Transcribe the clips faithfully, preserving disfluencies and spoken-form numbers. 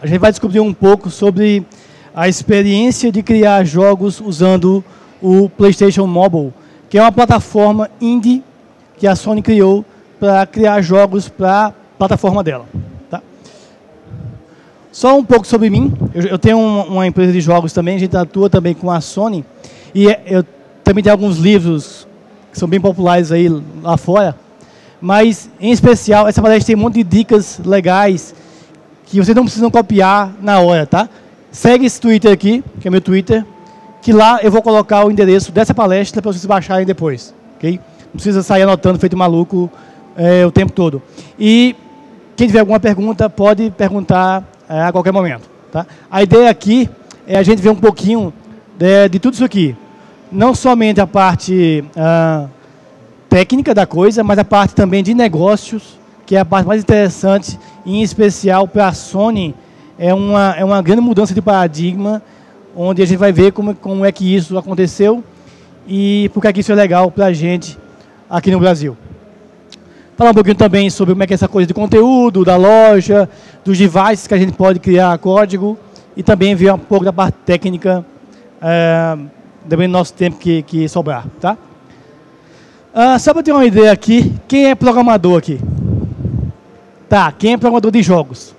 a gente vai descobrir um pouco sobre a experiência de criar jogos usando o PlayStation Mobile, que é uma plataforma indie que a Sony criou para criar jogos para a plataforma dela. Tá? Só um pouco sobre mim. Eu, eu tenho uma, uma empresa de jogos também, a gente atua também com a Sony, e eu também tenho alguns livros que são bem populares aí lá fora, mas, em especial, essa palestra tem um monte de dicas legais que vocês não precisam copiar na hora, tá? Segue esse Twitter aqui, que é meu Twitter, que lá eu vou colocar o endereço dessa palestra para vocês baixarem depois, ok? Não precisa sair anotando, feito maluco, é, o tempo todo. E quem tiver alguma pergunta, pode perguntar é, a qualquer momento, tá? A ideia aqui é a gente ver um pouquinho de, de tudo isso aqui. Não somente a parte ah, técnica da coisa, mas a parte também de negócios, que é a parte mais interessante, em especial para a Sony, é uma, é uma grande mudança de paradigma, onde a gente vai ver como, como é que isso aconteceu e por que é que isso é legal para a gente aqui no Brasil. Falar um pouquinho também sobre como é que é essa coisa de conteúdo, da loja, dos devices que a gente pode criar código e também ver um pouco da parte técnica, é, também no nosso tempo que, que sobrar, tá? Ah, só para ter uma ideia aqui, quem é programador aqui? Tá, quem é programador de jogos?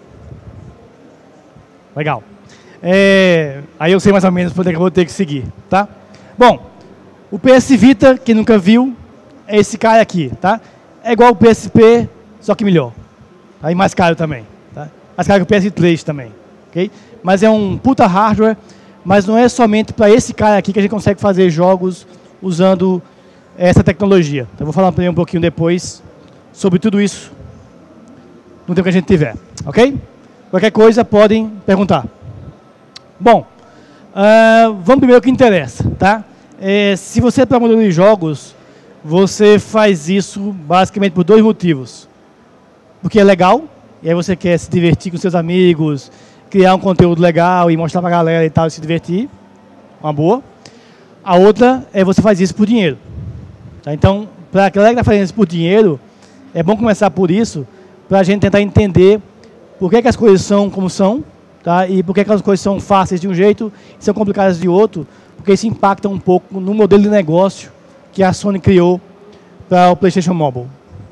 Legal. É, aí eu sei mais ou menos por onde é que eu vou ter que seguir, tá? Bom, o P S Vita, quem nunca viu, é esse cara aqui, tá? É igual o P S P, só que melhor. Tá? E mais caro também, tá? Mais caro que o P S três também, ok? Mas é um puta hardware, mas não é somente para esse cara aqui que a gente consegue fazer jogos usando essa tecnologia. Então, eu vou falar um pouquinho depois sobre tudo isso no tempo que a gente tiver, ok? Qualquer coisa, podem perguntar. Bom, uh, vamos primeiro ao que interessa, tá? É, se você é programador de jogos, você faz isso basicamente por dois motivos. Porque é legal, e aí você quer se divertir com seus amigos, criar um conteúdo legal e mostrar pra galera e tal, e se divertir, uma boa. A outra é você faz isso por dinheiro. Tá? Então, para a galera que está fazendo isso por dinheiro, é bom começar por isso, para a gente tentar entender por que, que as coisas são como são, tá? E por que, que as coisas são fáceis de um jeito e são complicadas de outro, porque isso impacta um pouco no modelo de negócio que a Sony criou para o PlayStation Mobile.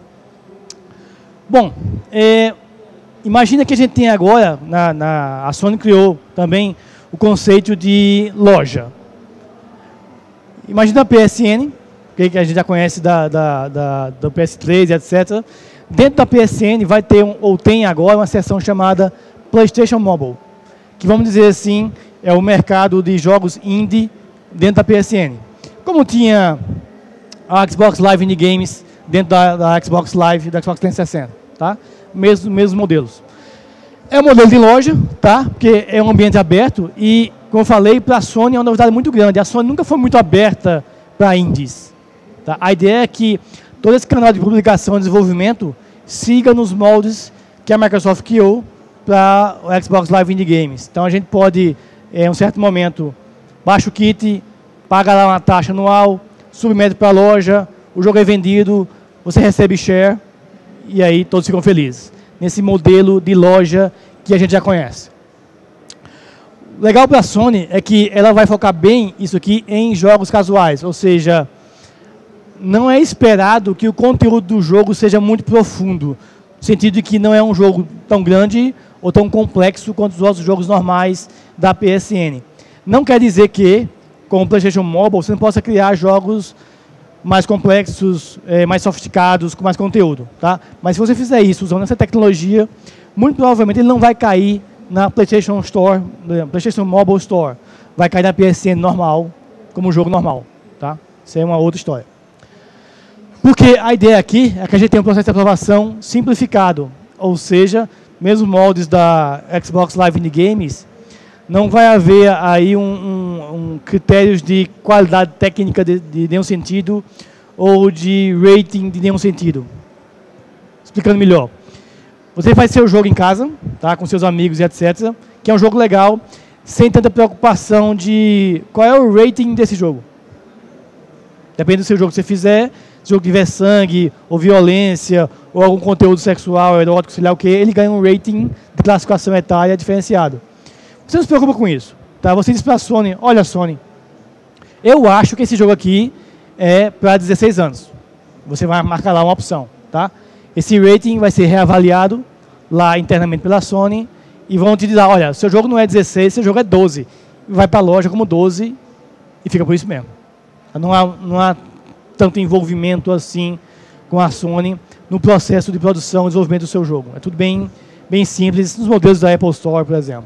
Bom, é, imagina que a gente tem agora, na, na, a Sony criou também o conceito de loja. Imagina a P S N, que a gente já conhece da, da, da, do P S três, etcétera. Dentro da P S N vai ter, um, ou tem agora, uma seção chamada PlayStation Mobile, que vamos dizer assim, é o mercado de jogos indie dentro da P S N. Como tinha a Xbox Live Indie Games dentro da, da Xbox Live, da Xbox trezentos e sessenta, tá? Mesmos, mesmos modelos. É um modelo de loja, tá? Porque é um ambiente aberto e, como eu falei, para a Sony é uma novidade muito grande. A Sony nunca foi muito aberta para indies. Tá? A ideia é que todo esse canal de publicação e desenvolvimento siga nos moldes que a Microsoft criou para o Xbox Live Indie Games. Então a gente pode, em um certo momento, baixa o kit, paga lá uma taxa anual, submete para a loja, o jogo é vendido, você recebe share e aí todos ficam felizes. Nesse modelo de loja que a gente já conhece. Legal para a Sony é que ela vai focar bem isso aqui em jogos casuais, ou seja, não é esperado que o conteúdo do jogo seja muito profundo, no sentido de que não é um jogo tão grande ou tão complexo quanto os outros jogos normais da P S N. Não quer dizer que, com o PlayStation Mobile, você não possa criar jogos mais complexos, é, mais sofisticados, com mais conteúdo, tá? Mas se você fizer isso usando essa tecnologia, muito provavelmente ele não vai cair na PlayStation Store, na PlayStation Mobile Store. Vai cair na P S N normal, como um jogo normal, tá? Isso é uma outra história. Porque a ideia aqui é que a gente tem um processo de aprovação simplificado, ou seja, mesmo moldes da Xbox Live Indie Games, não vai haver aí um, um, um critérios de qualidade técnica de, de nenhum sentido ou de rating de nenhum sentido. Explicando melhor. Você faz seu jogo em casa, tá, com seus amigos e etcétera, que é um jogo legal, sem tanta preocupação de qual é o rating desse jogo. Depende do seu jogo que você fizer, se o jogo tiver sangue, ou violência, ou algum conteúdo sexual, erótico, sei lá o que, ele ganha um rating de classificação etária diferenciado. Você não se preocupa com isso. Tá? Você diz para a Sony, olha Sony, eu acho que esse jogo aqui é para dezesseis anos. Você vai marcar lá uma opção. Tá? Esse rating vai ser reavaliado lá internamente pela Sony e vão te dizer, olha, seu jogo não é dezesseis, seu jogo é doze. Vai para a loja como doze e fica por isso mesmo. Não há, não há tanto envolvimento assim com a Sony no processo de produção e desenvolvimento do seu jogo. É tudo bem, bem simples, nos modelos da Apple Store, por exemplo.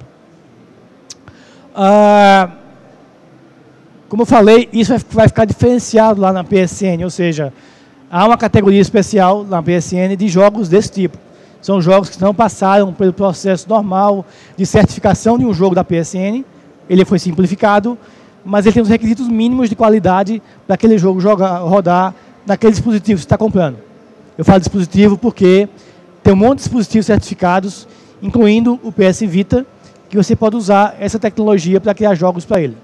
Ah, como eu falei, isso vai, vai ficar diferenciado lá na P S N, ou seja, há uma categoria especial na P S N de jogos desse tipo. São jogos que não passaram pelo processo normal de certificação de um jogo da P S N. Ele foi simplificado, mas ele tem os requisitos mínimos de qualidade para aquele jogo jogar, rodar naquele dispositivo que você está comprando. Eu falo dispositivo porque tem um monte de dispositivos certificados, incluindo o P S Vita, que você pode usar essa tecnologia para criar jogos para ele.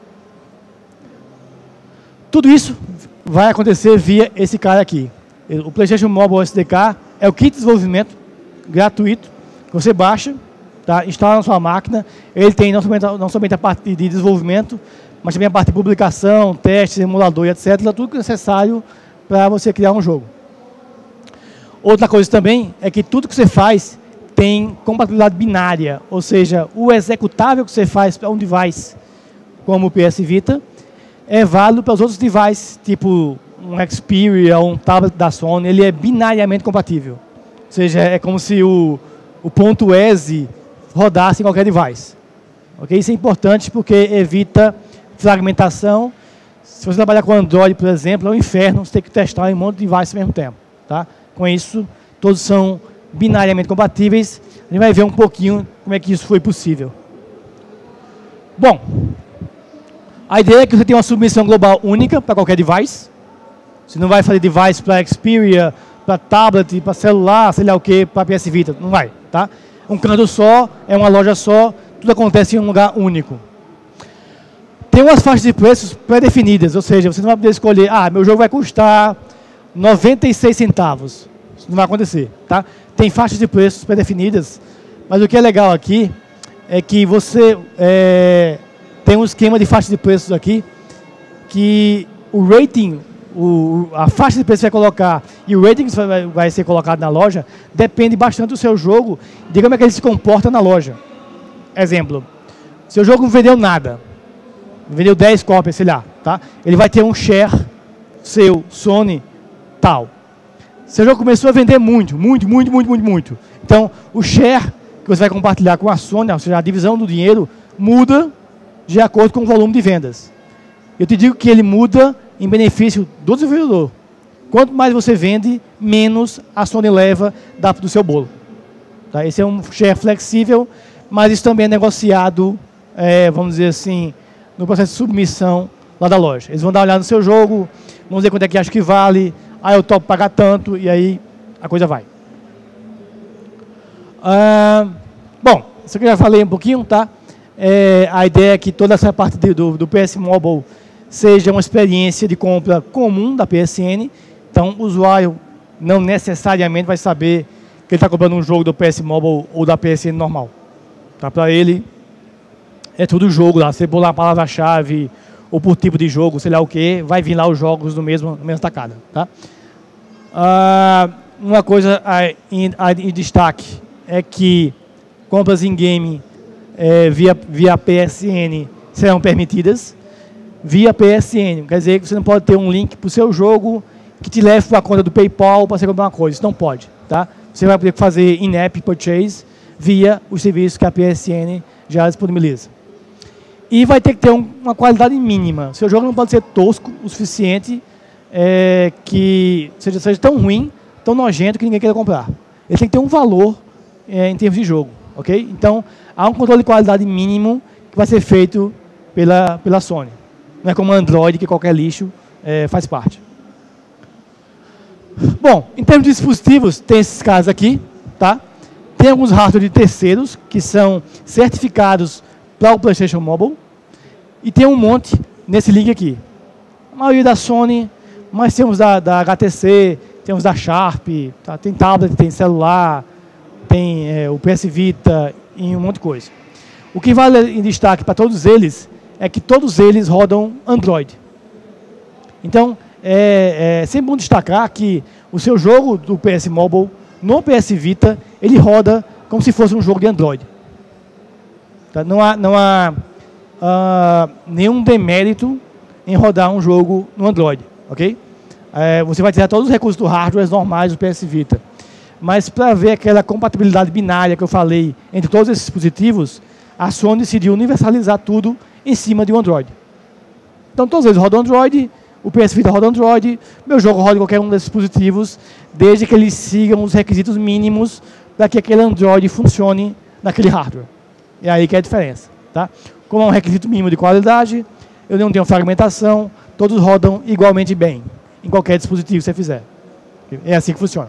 Tudo isso vai acontecer via esse cara aqui. O PlayStation Mobile S D K é o kit de desenvolvimento gratuito que você baixa, tá? Instala na sua máquina. Ele tem não somente, não somente a parte de desenvolvimento, mas também a parte de publicação, testes, emulador e etcétera. Tudo que é necessário para você criar um jogo. Outra coisa também é que tudo que você faz tem compatibilidade binária, ou seja, o executável que você faz para um device, como o P S Vita, é válido para os outros devices, tipo um Xperia, um tablet da Sony, ele é binariamente compatível. Ou seja, é como se o, o ponto E S I rodasse em qualquer device. Okay? Isso é importante porque evita fragmentação. Se você trabalhar com Android, por exemplo, é um inferno, você tem que testar em um monte de devices ao mesmo tempo. Tá? Com isso, todos são binariamente compatíveis. A gente vai ver um pouquinho como é que isso foi possível. Bom, a ideia é que você tenha uma submissão global única para qualquer device. Você não vai fazer device para Xperia, para tablet, para celular, sei lá o que, para P S Vita. Não vai, tá? Um canto só, é uma loja só, tudo acontece em um lugar único. Tem umas faixas de preços pré-definidas, ou seja, você não vai poder escolher, ah, meu jogo vai custar noventa e seis centavos. Isso não vai acontecer, tá? Tem faixas de preços pré-definidas, mas o que é legal aqui é que você é, tem um esquema de faixa de preços aqui, que o rating, o, a faixa de preço que você vai colocar e o rating que vai, vai ser colocado na loja depende bastante do seu jogo, de como é que ele se comporta na loja. Exemplo, seu jogo não vendeu nada, vendeu dez cópias, sei lá, tá? Ele vai ter um share seu, Sony, tal. Seu jogo começou a vender muito, muito, muito, muito, muito, muito. Então, o share que você vai compartilhar com a Sony, ou seja, a divisão do dinheiro, muda de acordo com o volume de vendas. Eu te digo que ele muda em benefício do desenvolvedor. Quanto mais você vende, menos a Sony leva da, do seu bolo. Tá? Esse é um share flexível, mas isso também é negociado, é, vamos dizer assim, no processo de submissão lá da loja. Eles vão dar uma olhada no seu jogo, vão dizer quanto é que acha que vale, aí eu topo pagar tanto, e aí a coisa vai. Ah, bom, isso aqui eu já falei um pouquinho, tá? É, a ideia é que toda essa parte de, do, do P S Mobile seja uma experiência de compra comum da P S N. Então, o usuário não necessariamente vai saber que ele está comprando um jogo do P S Mobile ou da P S N normal. Tá? Para ele, é tudo jogo lá. Você botar a palavra-chave ou por tipo de jogo, sei lá o que, vai vir lá os jogos no mesmo, na mesma tacada. Tá? Ah, uma coisa em, em destaque é que compras em game é, via, via P S N serão permitidas. Via P S N, quer dizer que você não pode ter um link para o seu jogo que te leve para a conta do PayPal para você comprar uma coisa. Isso não pode. Tá? Você vai poder fazer in-app purchase via os serviços que a P S N já disponibiliza. E vai ter que ter um, uma qualidade mínima. Seu jogo não pode ser tosco o suficiente, é, que seja, seja tão ruim, tão nojento que ninguém queira comprar. Ele tem que ter um valor é, em termos de jogo. Okay? Então, há um controle de qualidade mínimo que vai ser feito pela, pela Sony. Não é como Android, que qualquer lixo é, faz parte. Bom, em termos de dispositivos, tem esses casos aqui. Tá? Tem alguns hardware de terceiros, que são certificados para o PlayStation Mobile. E tem um monte nesse link aqui. A maioria da Sony, mas temos da, da H T C, temos da Sharp, tá? Tem tablet, tem celular, tem é, o P S Vita e um monte de coisa. O que vale em destaque para todos eles é que todos eles rodam Android. Então, é, é sempre bom destacar que o seu jogo do P S Mobile, no P S Vita, ele roda como se fosse um jogo de Android. Tá? Não há, não há uh, nenhum demérito em rodar um jogo no Android, ok? É, você vai tirar todos os recursos do hardware normais do P S Vita. Mas para ver aquela compatibilidade binária que eu falei entre todos esses dispositivos, a Sony decidiu universalizar tudo em cima de um Android. Então todos eles rodam Android, o P S Vita roda Android, meu jogo roda em qualquer um desses dispositivos, desde que eles sigam os requisitos mínimos para que aquele Android funcione naquele hardware. É aí que é a diferença. Tá? Como é um requisito mínimo de qualidade, eu não tenho fragmentação, todos rodam igualmente bem, em qualquer dispositivo que você fizer. É assim que funciona.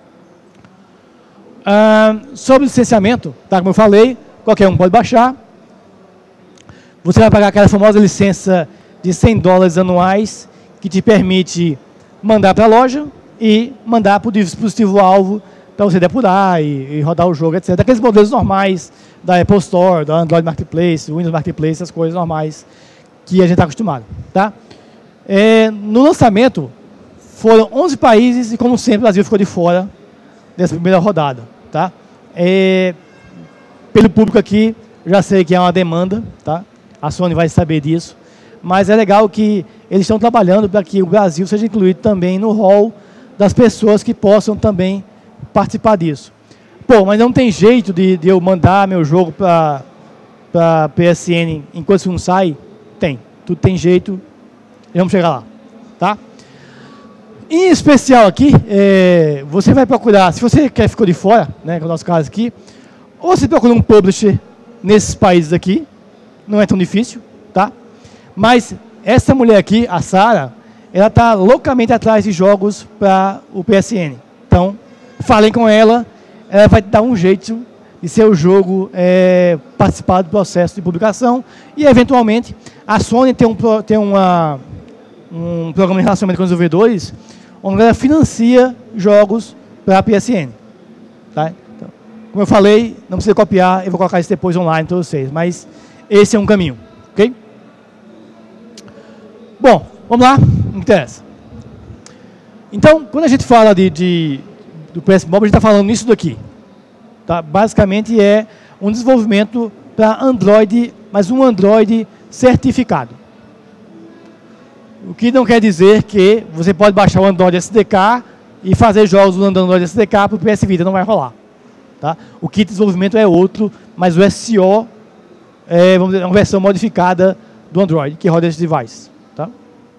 Ah, sobre licenciamento, tá, como eu falei, qualquer um pode baixar. Você vai pagar aquela famosa licença de cem dólares anuais, que te permite mandar para a loja e mandar para o dispositivo-alvo para você depurar e, e rodar o jogo, etcétera. Aqueles modelos normais da Apple Store, da Android Marketplace, Windows Marketplace, essas coisas normais que a gente está acostumado. Tá? É, no lançamento, foram onze países e, como sempre, o Brasil ficou de fora dessa primeira rodada. Tá? É, pelo público aqui, já sei que é uma demanda, tá? A Sony vai saber disso, mas é legal que eles estão trabalhando para que o Brasil seja incluído também no hall das pessoas que possam também participar disso. Pô, mas não tem jeito de, de eu mandar meu jogo para a P S N enquanto isso não sai? Tem, tudo tem jeito, e vamos chegar lá. Tá? Em especial aqui, é, você vai procurar, se você quer ficou de fora, né, com o nosso caso aqui, ou você procura um publisher nesses países aqui, não é tão difícil, tá? Mas essa mulher aqui, a Sara, ela está loucamente atrás de jogos para o P S N. Então, falem com ela, ela vai dar um jeito de ser o jogo é, participar do processo de publicação e, eventualmente, a Sony tem um, tem uma, um programa de relacionamento com os desenvolvedores onde ela financia jogos para a P S N. Tá? Então, como eu falei, não precisa copiar, eu vou colocar isso depois online para vocês, mas esse é um caminho, ok? Bom, vamos lá, não interessa. Então, quando a gente fala de, de, do P S Mobile, a gente está falando nisso daqui. Tá? Basicamente é um desenvolvimento para Android, mas um Android certificado. O que não quer dizer que você pode baixar o Android S D K e fazer jogos do Android S D K para o P S Vita, não vai rolar. Tá? O kit de desenvolvimento é outro, mas o S O é, vamos dizer, uma versão modificada do Android, que roda esse device. Tá?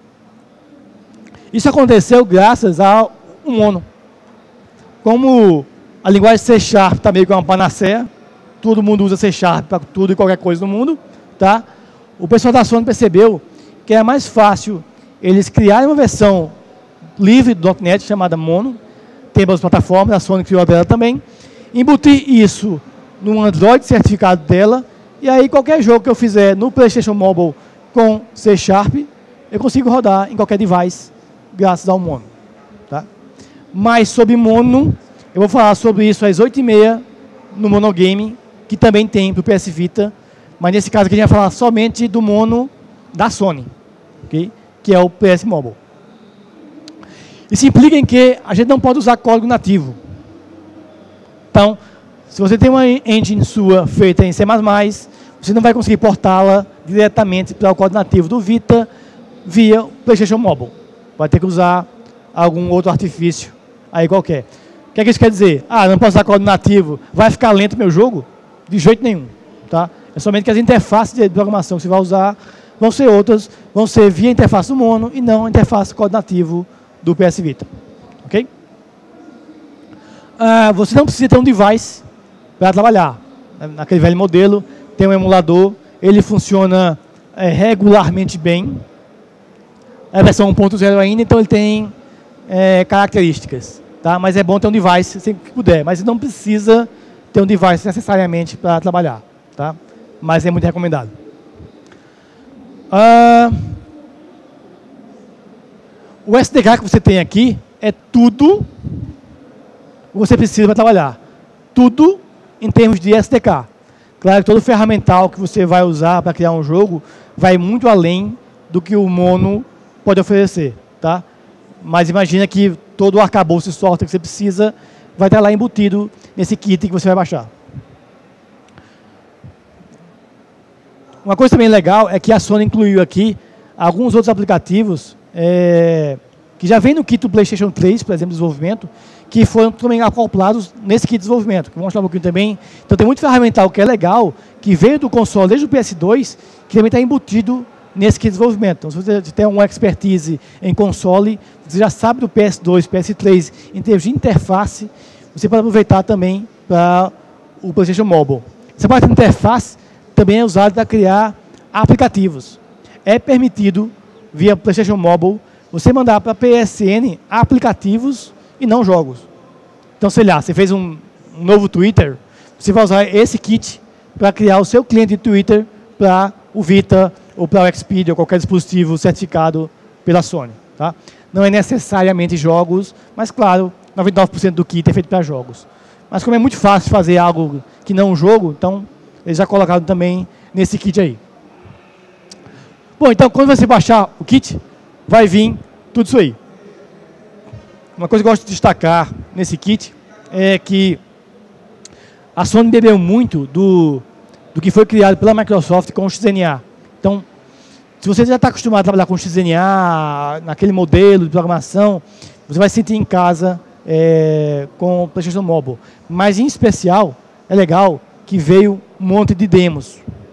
Isso aconteceu graças ao Mono. Como a linguagem C Sharp está meio que uma panaceia, todo mundo usa C Sharp para tudo e qualquer coisa no mundo, tá? O pessoal da Sony percebeu que era mais fácil eles criarem uma versão livre do .ponto net chamada Mono, tem outras plataformas, a Sony criou a dela também, embutir isso no Android certificado dela, e aí qualquer jogo que eu fizer no PlayStation Mobile com C Sharp, eu consigo rodar em qualquer device, graças ao Mono. Tá? Mas sobre Mono, eu vou falar sobre isso às oito e meia no Monogame, que também tem para o P S Vita, mas nesse caso aqui a gente vai falar somente do Mono da Sony, okay? Que é o P S Mobile. Isso implica em que a gente não pode usar código nativo. Então, se você tem uma engine sua feita em C mais mais, você não vai conseguir portá-la diretamente para o código nativo do Vita via PlayStation Mobile. Vai ter que usar algum outro artifício aí qualquer. O que é que isso quer dizer? Ah, não posso usar código nativo, vai ficar lento meu jogo? De jeito nenhum. Tá? É somente que as interfaces de programação que você vai usar vão ser outras, vão ser via interface do Mono e não a interface código nativo do P S Vita. Ok? Ah, você não precisa ter um device para trabalhar. Naquele velho modelo, tem um emulador, ele funciona é, regularmente bem. É a versão um ponto zero ainda, então ele tem é, características. Tá? Mas é bom ter um device sempre que puder, mas não precisa ter um device necessariamente para trabalhar. Tá? Mas é muito recomendado. Ah, O S D K que você tem aqui é tudo que você precisa para trabalhar. Tudo em termos de S D K. Claro que todo ferramental que você vai usar para criar um jogo vai muito além do que o Mono pode oferecer, tá? Mas imagina que todo o arcabouço de software que você precisa vai estar lá embutido nesse kit que você vai baixar. Uma coisa também legal é que a Sony incluiu aqui alguns outros aplicativos é, que já vem no kit do PlayStation três, por exemplo, de desenvolvimento, que foram também acoplados nesse kit de desenvolvimento, que vou mostrar um pouquinho também. Então tem muito ferramental que é legal, que veio do console desde o P S dois, que também está embutido nesse kit de desenvolvimento. Então se você tem uma expertise em console, você já sabe do P S dois, P S três, em termos de interface, você pode aproveitar também para o PlayStation Mobile. Essa parte de interface também é usada para criar aplicativos. É permitido, via PlayStation Mobile, você mandar para a P S N aplicativos e não jogos. Então, sei lá, você fez um, um novo Twitter, você vai usar esse kit para criar o seu cliente de Twitter para o Vita ou para o Xperia ou qualquer dispositivo certificado pela Sony. Tá? Não é necessariamente jogos, mas claro, noventa e nove por cento do kit é feito para jogos. Mas como é muito fácil fazer algo que não um jogo, então eles já colocaram também nesse kit aí. Bom, então quando você baixar o kit, vai vir tudo isso aí. Uma coisa que eu gosto de destacar nesse kit é que a Sony bebeu muito do, do que foi criado pela Microsoft com o X N A. Então, se você já está acostumado a trabalhar com o X N A, naquele modelo de programação, você vai se sentir em casa é, com o PlayStation Mobile. Mas, em especial, é legal que veio um monte de demos.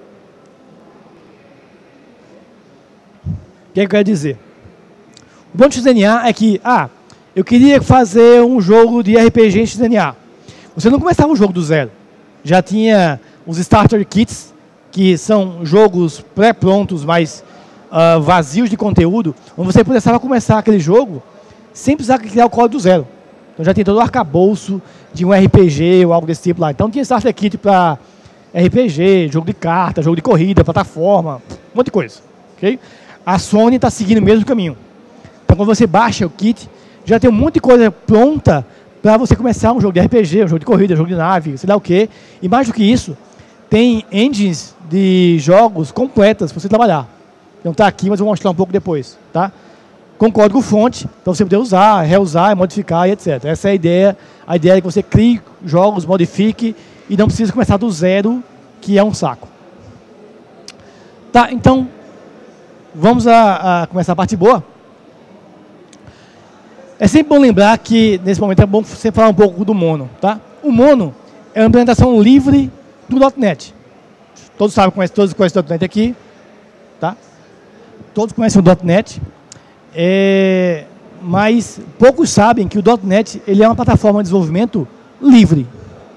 O que é que eu quero dizer? O bom do X N A é que, ah, eu queria fazer um jogo de R P G em X N A. Você não começava o jogo do zero. Já tinha os Starter Kits, que são jogos pré-prontos, mas uh, vazios de conteúdo, onde você precisava começar aquele jogo sem precisar criar o código do zero. Então já tem todo o arcabouço de um R P G ou algo desse tipo lá. Então tinha Starter Kit para R P G, jogo de carta, jogo de corrida, plataforma, um monte de coisa. Okay? A Sony está seguindo o mesmo caminho. Então quando você baixa o kit, já tem um monte de coisa pronta para você começar um jogo de R P G, um jogo de corrida, um jogo de nave, sei lá o quê. E mais do que isso, tem engines de jogos completas para você trabalhar. Então está aqui, mas eu vou mostrar um pouco depois. Tá? Com código fonte, para você poder usar, reusar, modificar e etcétera. Essa é a ideia. A ideia é que você crie jogos, modifique e não precisa começar do zero, que é um saco. Tá, então, vamos a, a começar a parte boa. É sempre bom lembrar que, nesse momento, é bom sempre falar um pouco do Mono. Tá? O Mono é uma implementação livre do .NET. Todos sabem, conhecem, todos conhecem o .NET aqui. Tá? Todos conhecem o .NET. É, mas poucos sabem que o .NET ele é uma plataforma de desenvolvimento livre.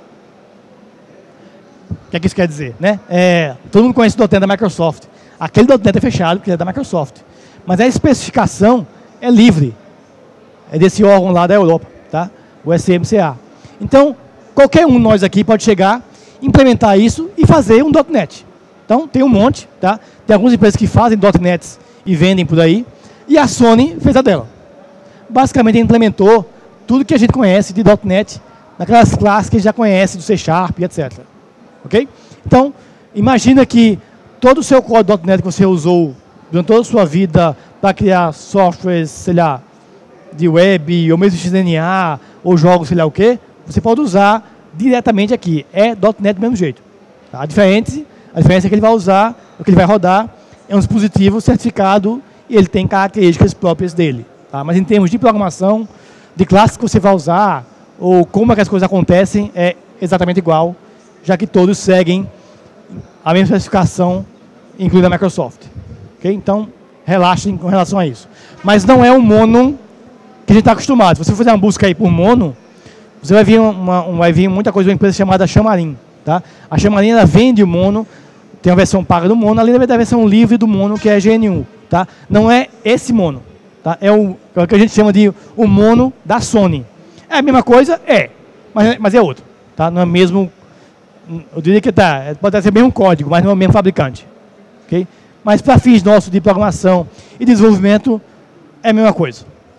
O que é que isso quer dizer? Né? É, todo mundo conhece o .NET da Microsoft. Aquele .NET é fechado, porque é da Microsoft. Mas a especificação é livre. É desse órgão lá da Europa, tá? O S M C A. Então, qualquer um de nós aqui pode chegar, implementar isso e fazer um .NET. Então, tem um monte, tá? Tem algumas empresas que fazem .NETs e vendem por aí. E a Sony fez a dela. Basicamente, implementou tudo que a gente conhece de .NET naquelas classes que a gente já conhece, do C Sharp e etcétera. Ok? Então, imagina que todo o seu código .NET que você usou durante toda a sua vida para criar softwares, sei lá, de web, ou mesmo X N A, ou jogos, sei lá o quê, você pode usar diretamente aqui. É .NET do mesmo jeito. Tá? A diferença, a diferença é que ele vai usar, o que ele vai rodar, é um dispositivo certificado e ele tem características próprias dele. Tá? Mas em termos de programação, de classes que você vai usar, ou como é que as coisas acontecem, é exatamente igual, já que todos seguem a mesma especificação, incluindo a Microsoft. Okay? Então, relaxem com relação a isso. Mas não é um Mono que a gente está acostumado. Se você fizer uma busca aí por Mono, você vai ver, uma, uma, vai ver muita coisa de uma empresa chamada Xamarin. Tá? A Xamarin ela vende o Mono, tem a versão paga do Mono, além da versão livre do Mono, que é G N U. Tá? Não é esse Mono. Tá? É, o, é o que a gente chama de o Mono da Sony. É a mesma coisa? É. Mas, mas é outro. Tá? Não é mesmo... Eu diria que tá, pode ser o mesmo código, mas não é o mesmo fabricante. Okay? Mas para fins nossos de programação e desenvolvimento, é a mesma coisa.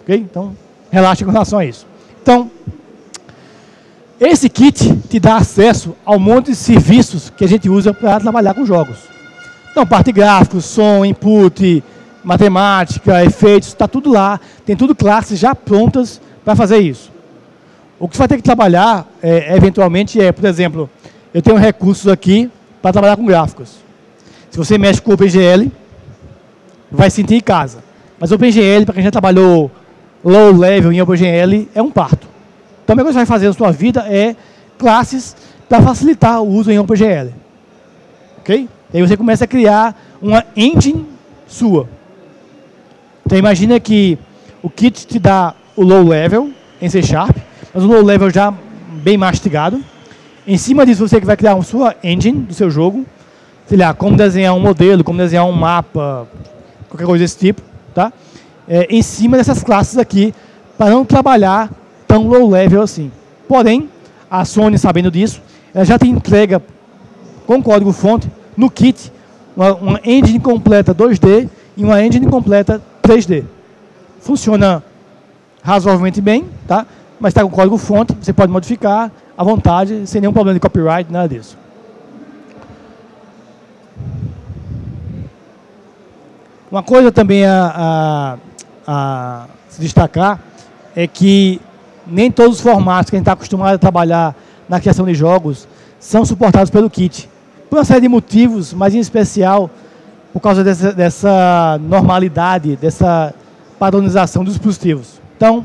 ok? Então, relaxa com relação a isso. Então, esse kit te dá acesso ao monte de serviços que a gente usa para trabalhar com jogos. Então, parte gráfica, som, input, matemática, efeitos, está tudo lá. Tem tudo classes já prontas para fazer isso. O que você vai ter que trabalhar, é, eventualmente, é, por exemplo, eu tenho recursos aqui para trabalhar com gráficos. Se você mexe com o OpenGL, vai sentir em casa. Mas o OpenGL, para quem já trabalhou low level em OpenGL, é um parto. Então, a melhor coisa que você vai fazer na sua vida é classes para facilitar o uso em OpenGL. Ok? E aí você começa a criar uma engine sua. Então, imagina que o kit te dá o low level em C Sharp, mas o low level já bem mastigado. Em cima disso, você que vai criar uma sua engine do seu jogo. Sei lá, como desenhar um modelo, como desenhar um mapa, qualquer coisa desse tipo. Tá? É, em cima dessas classes aqui, para não trabalhar tão low level assim. Porém, a Sony, sabendo disso, ela já te entrega com código-fonte no kit uma, uma engine completa dois D e uma engine completa três D. Funciona razoavelmente bem, tá? Mas está com código-fonte, você pode modificar à vontade, sem nenhum problema de copyright, nada disso. Uma coisa também a, a, a se destacar é que nem todos os formatos que a gente está acostumado a trabalhar na criação de jogos são suportados pelo kit. Por uma série de motivos, mas em especial por causa dessa, dessa normalidade, dessa padronização dos dispositivos. Então,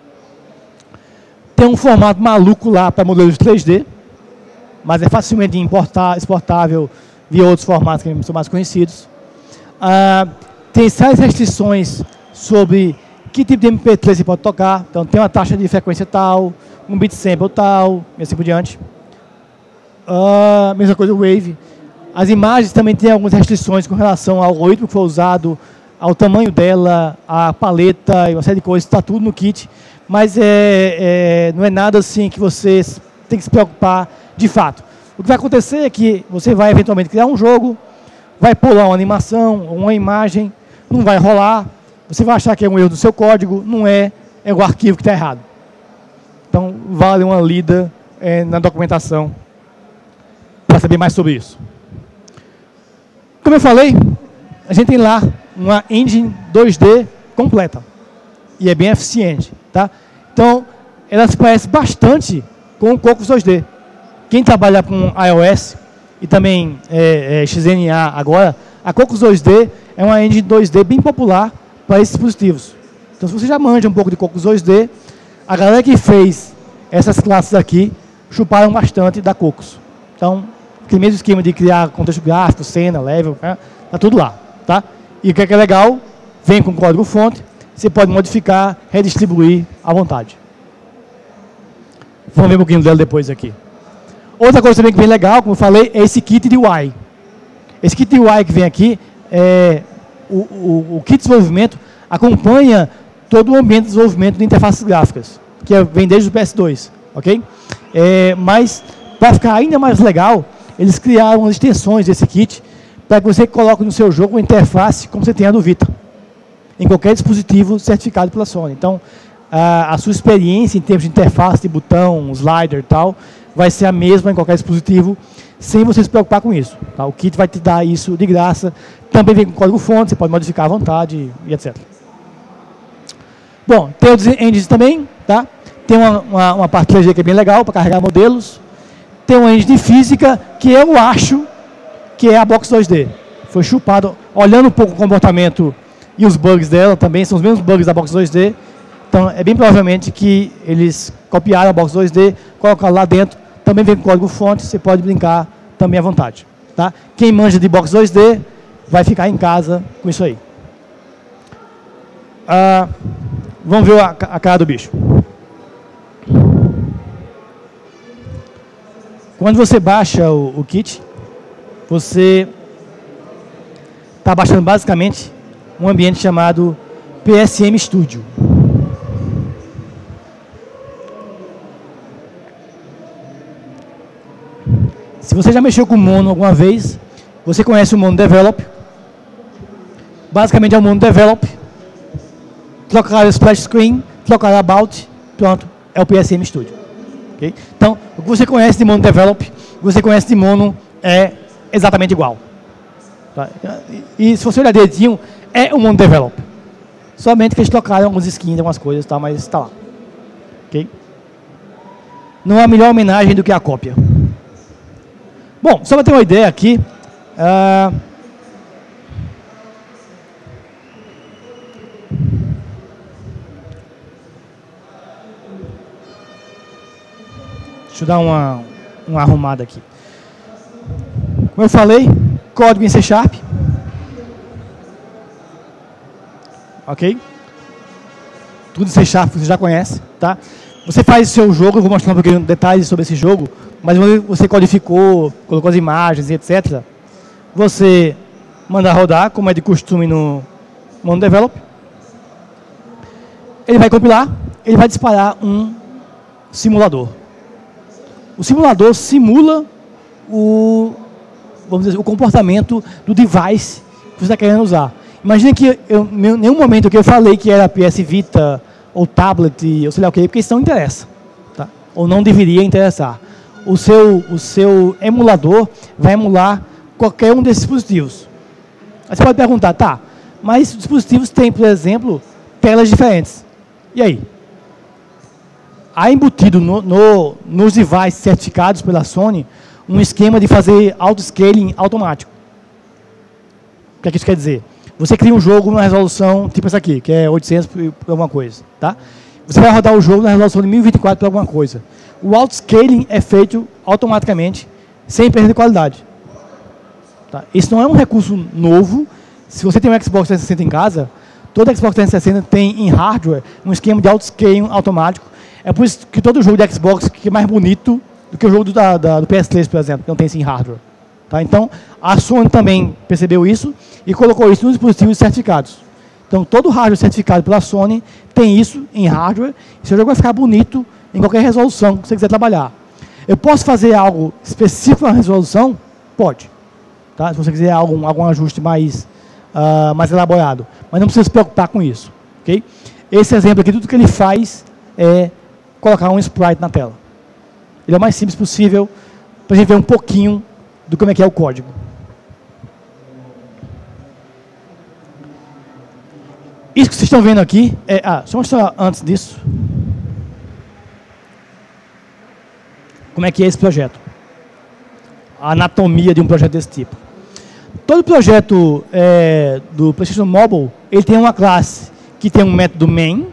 tem um formato maluco lá para modelos três D, mas é facilmente importar, exportável via outros formatos que são mais conhecidos. Ah, tem sérias restrições sobre que tipo de M P três você pode tocar. Então, tem uma taxa de frequência tal, um bit sample tal, e assim por diante. Uh, mesma coisa o Wave. As imagens também têm algumas restrições com relação ao algoritmo que foi usado, ao tamanho dela, a paleta e uma série de coisas. Está tudo no kit. Mas é, é, não é nada assim que você tem que se preocupar de fato. O que vai acontecer é que você vai eventualmente criar um jogo, vai pular uma animação, uma imagem, não vai rolar. Você vai achar que é um erro do seu código, não é, é o arquivo que está errado. Então, vale uma lida é, na documentação para saber mais sobre isso. Como eu falei, a gente tem lá uma engine dois D completa. E é bem eficiente. Tá? Então, ela se parece bastante com o Cocos dois D. Quem trabalha com iOS e também é, é, X N A agora, a Cocos dois D é uma engine dois D bem popular para esses dispositivos. Então, se você já manja um pouco de Cocos dois D, a galera que fez essas classes aqui chuparam bastante da Cocos. Então, aquele mesmo esquema de criar contexto gráfico, cena, level, né? Tá tudo lá. Tá? E o que é, que é legal, vem com código-fonte, você pode modificar, redistribuir à vontade. Vamos ver um pouquinho dela depois aqui. Outra coisa também que vem legal, como eu falei, é esse kit de U I. Esse kit de U I que vem aqui, é, o, o, o kit de desenvolvimento acompanha todo o ambiente de desenvolvimento de interfaces gráficas, que é, vem desde o P S dois. Okay? É, mas, para ficar ainda mais legal, eles criaram as extensões desse kit para que você coloque no seu jogo uma interface como você tem a do Vita, em qualquer dispositivo certificado pela Sony. Então, a, a sua experiência em termos de interface, de botão, slider e tal, vai ser a mesma em qualquer dispositivo, sem você se preocupar com isso. Tá? O kit vai te dar isso de graça. Também vem com código-fonte, você pode modificar à vontade e etcétera. Bom, tem outros engines também. Tá? Tem uma, uma, uma parte três D que é bem legal para carregar modelos. Tem uma engine de física que eu acho que é a Box dois D. Foi chupado, olhando um pouco o comportamento e os bugs dela também, são os mesmos bugs da Box dois D. Então, é bem provavelmente que eles copiaram a Box dois D, colocaram lá dentro, também vem com código-fonte, você pode brincar também à vontade. Tá? Quem manja de Box dois D vai ficar em casa com isso aí. Ah, vamos ver a, a cara do bicho. Quando você baixa o, o kit, você está baixando basicamente um ambiente chamado P S M Studio. Se você já mexeu com o Mono alguma vez, você conhece o Mono Develop. Basicamente é o Mono Develop trocar o splash screen, trocar about, pronto, é o P S M Studio. Okay? Então, o que você conhece de Mono Develop, o que você conhece de Mono é exatamente igual. Tá? E, e se você olhar direitinho, é o Mono Develop. Somente que eles trocaram algumas skins, algumas coisas, tá? Mas está lá. Okay? Não há melhor homenagem do que a cópia. Bom, só para ter uma ideia aqui, uh, deixa eu dar uma, uma arrumada aqui. Como eu falei, código em C Sharp. Ok? Tudo em C Sharp você já conhece, tá? Você faz o seu jogo, eu vou mostrar um pouquinho de detalhes sobre esse jogo, mas você codificou, colocou as imagens e etcétera. Você manda rodar, como é de costume no Mono Develop. Ele vai compilar, ele vai disparar um simulador. O simulador simula o, vamos dizer, o comportamento do device que você está querendo usar. Imagina que eu, em nenhum momento que eu falei que era P S Vita ou tablet, ou sei lá o que, porque isso não interessa. Tá? Ou não deveria interessar. O seu, o seu emulador vai emular qualquer um desses dispositivos. Aí você pode perguntar, tá, mas os dispositivos têm, por exemplo, telas diferentes. E aí? Há embutido no, no, nos devices certificados pela Sony um esquema de fazer auto-scaling automático. O que é que isso quer dizer? Você cria um jogo numa resolução tipo essa aqui, que é oitocentos por alguma coisa. Tá? Você vai rodar o jogo na resolução de mil e vinte e quatro por alguma coisa. O auto-scaling é feito automaticamente, sem perda de qualidade. Tá? Isso não é um recurso novo. Se você tem um Xbox trezentos e sessenta em casa, todo Xbox trezentos e sessenta tem em hardware um esquema de auto-scaling automático. É por isso que todo jogo de Xbox é mais bonito do que o jogo do, da, da, do P S três, por exemplo, que não tem isso em hardware. Tá? Então, a Sony também percebeu isso e colocou isso nos dispositivos certificados. Então, todo hardware certificado pela Sony tem isso em hardware. E seu jogo vai ficar bonito em qualquer resolução que você quiser trabalhar. Eu posso fazer algo específico na resolução? Pode. Tá? Se você quiser algum, algum ajuste mais, uh, mais elaborado. Mas não precisa se preocupar com isso. Okay? Esse exemplo aqui, tudo que ele faz é colocar um sprite na tela. Ele é o mais simples possível para a gente ver um pouquinho do como é que é o código. Isso que vocês estão vendo aqui, é, ah, deixa eu mostrar antes disso. Como é que é esse projeto? A anatomia de um projeto desse tipo. Todo projeto é, do PlayStation Mobile, ele tem uma classe que tem um método main,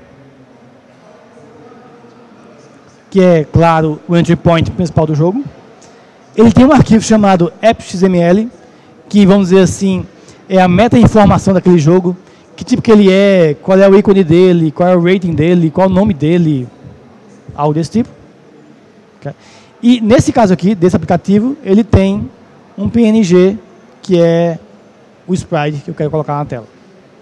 que é, claro, o entry point principal do jogo. Ele tem um arquivo chamado app.xml, que, vamos dizer assim, é a meta-informação daquele jogo, que tipo que ele é, qual é o ícone dele, qual é o rating dele, qual é o nome dele, algo desse tipo. Okay. E nesse caso aqui, desse aplicativo, ele tem um P N G, que é o sprite que eu quero colocar na tela.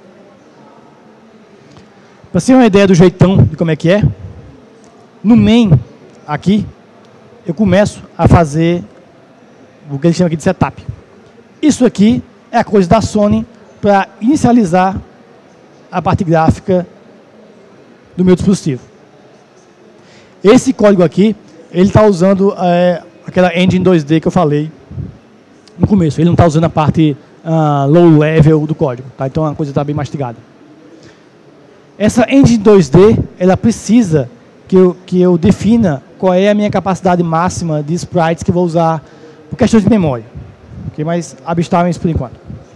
Para você ter uma ideia do jeitão de como é que é, no main, aqui, eu começo a fazer o que eles chamam aqui de setup. Isso aqui é a coisa da Sony para inicializar a parte gráfica do meu dispositivo. Esse código aqui, ele está usando é, aquela engine dois D que eu falei no começo. Ele não está usando a parte uh, low level do código. Tá? Então a coisa está bem mastigada. Essa engine dois D, ela precisa que eu, que eu defina qual é a minha capacidade máxima de sprites que eu vou usar por questões de memória. Okay? Mas abstraem isso por enquanto.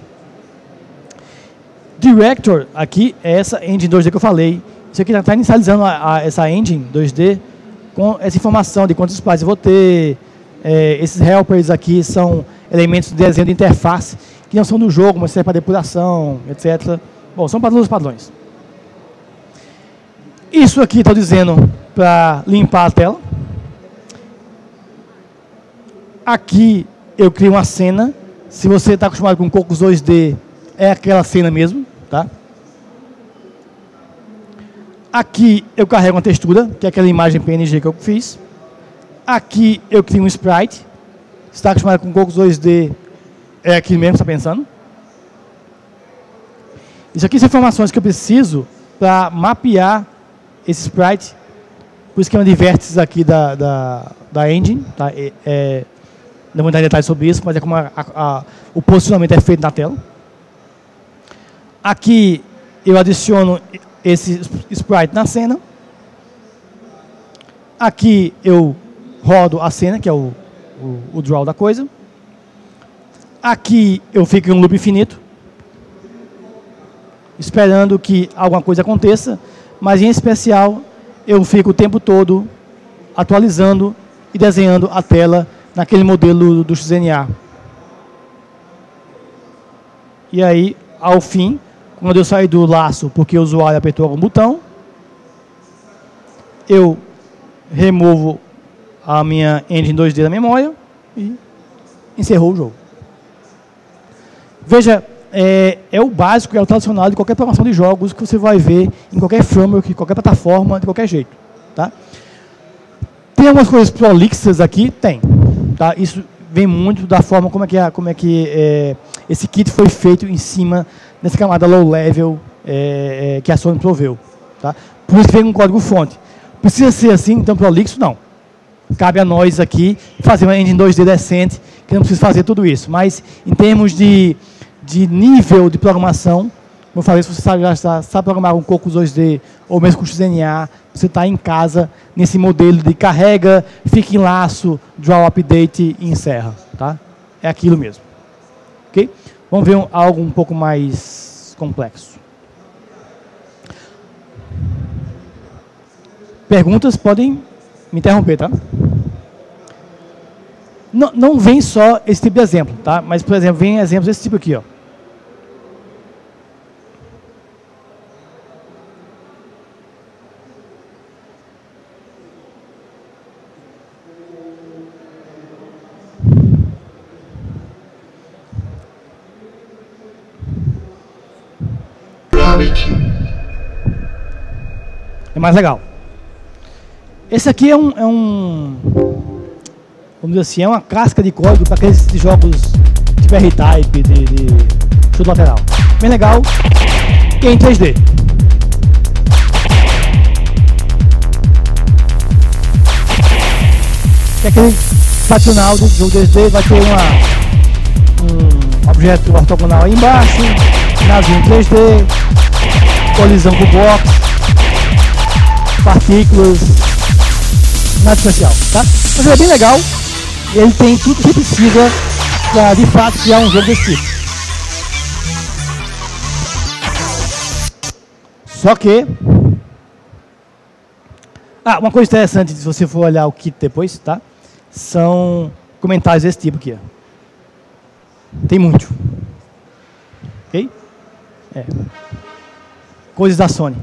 Director aqui é essa engine dois D que eu falei. Isso aqui está inicializando a, a, essa engine dois D com essa informação de quantos sprites eu vou ter. É, esses helpers aqui são elementos de desenho de interface que não são do jogo, mas servem para depuração, etcétera. Bom, são para todos os padrões. Isso aqui estou dizendo para limpar a tela. Aqui eu crio uma cena. Se você está acostumado com Cocos dois D, é aquela cena mesmo. Tá? Aqui eu carrego uma textura, que é aquela imagem P N G que eu fiz. Aqui eu crio um sprite. Se está acostumado com Cocos dois D, é aquilo mesmo que você está pensando. Isso aqui são informações que eu preciso para mapear esse sprite, o esquema de vértices aqui da, da, da engine. Tá? É, é, não vou entrar em detalhes sobre isso, mas é como a, a, a, o posicionamento é feito na tela. Aqui eu adiciono esse sprite na cena. Aqui eu rodo a cena, que é o, o, o draw da coisa. Aqui eu fico em um loop infinito, esperando que alguma coisa aconteça, mas em especial eu fico o tempo todo atualizando e desenhando a tela naquele modelo do X N A. E aí, ao fim, quando eu sair do laço porque o usuário apertou algum botão, eu removo a minha engine dois D da memória e encerrou o jogo. Veja, é, é o básico, é o tradicional de qualquer programação de jogos que você vai ver em qualquer framework, em qualquer plataforma, de qualquer jeito. Tá? Tem algumas coisas prolixas aqui? Tem. Tá? Isso vem muito da forma como é que, é, como é que é, esse kit foi feito em cima dessa camada low level é, é, que a Sony proveu. Tá? Por isso que vem um código-fonte. Precisa ser assim, então prolixo? Não. Cabe a nós aqui fazer uma engine dois D decente, que não precisa fazer tudo isso. Mas, em termos de, de nível de programação, como eu falei, se você sabe, já sabe programar com Cocos dois D ou mesmo com X N A, você está em casa nesse modelo de carrega, fica em laço, draw update e encerra. Tá? É aquilo mesmo. Okay? Vamos ver um, algo um pouco mais complexo. Perguntas podem me interromper, tá? Não, não vem só esse tipo de exemplo, tá? Mas, por exemplo, vem exemplos desse tipo aqui, ó. É mais legal. Esse aqui é um, é um, vamos dizer assim, é uma casca de código para aqueles jogos tipo R-Type, de, de chute lateral. Bem legal, e é em três D. Que é aquele tradicional do jogo três D, vai ter uma, um objeto ortogonal aí embaixo, navio em três D, colisão com box, partículas, nada especial, tá? Mas ele é bem legal, ele tem tudo que você precisa para, de fato, criar um jogo desse tipo. Só que... Ah, uma coisa interessante, se você for olhar o kit depois, tá? São comentários desse tipo aqui, ó. Tem muito. Ok? É. Coisas da Sony.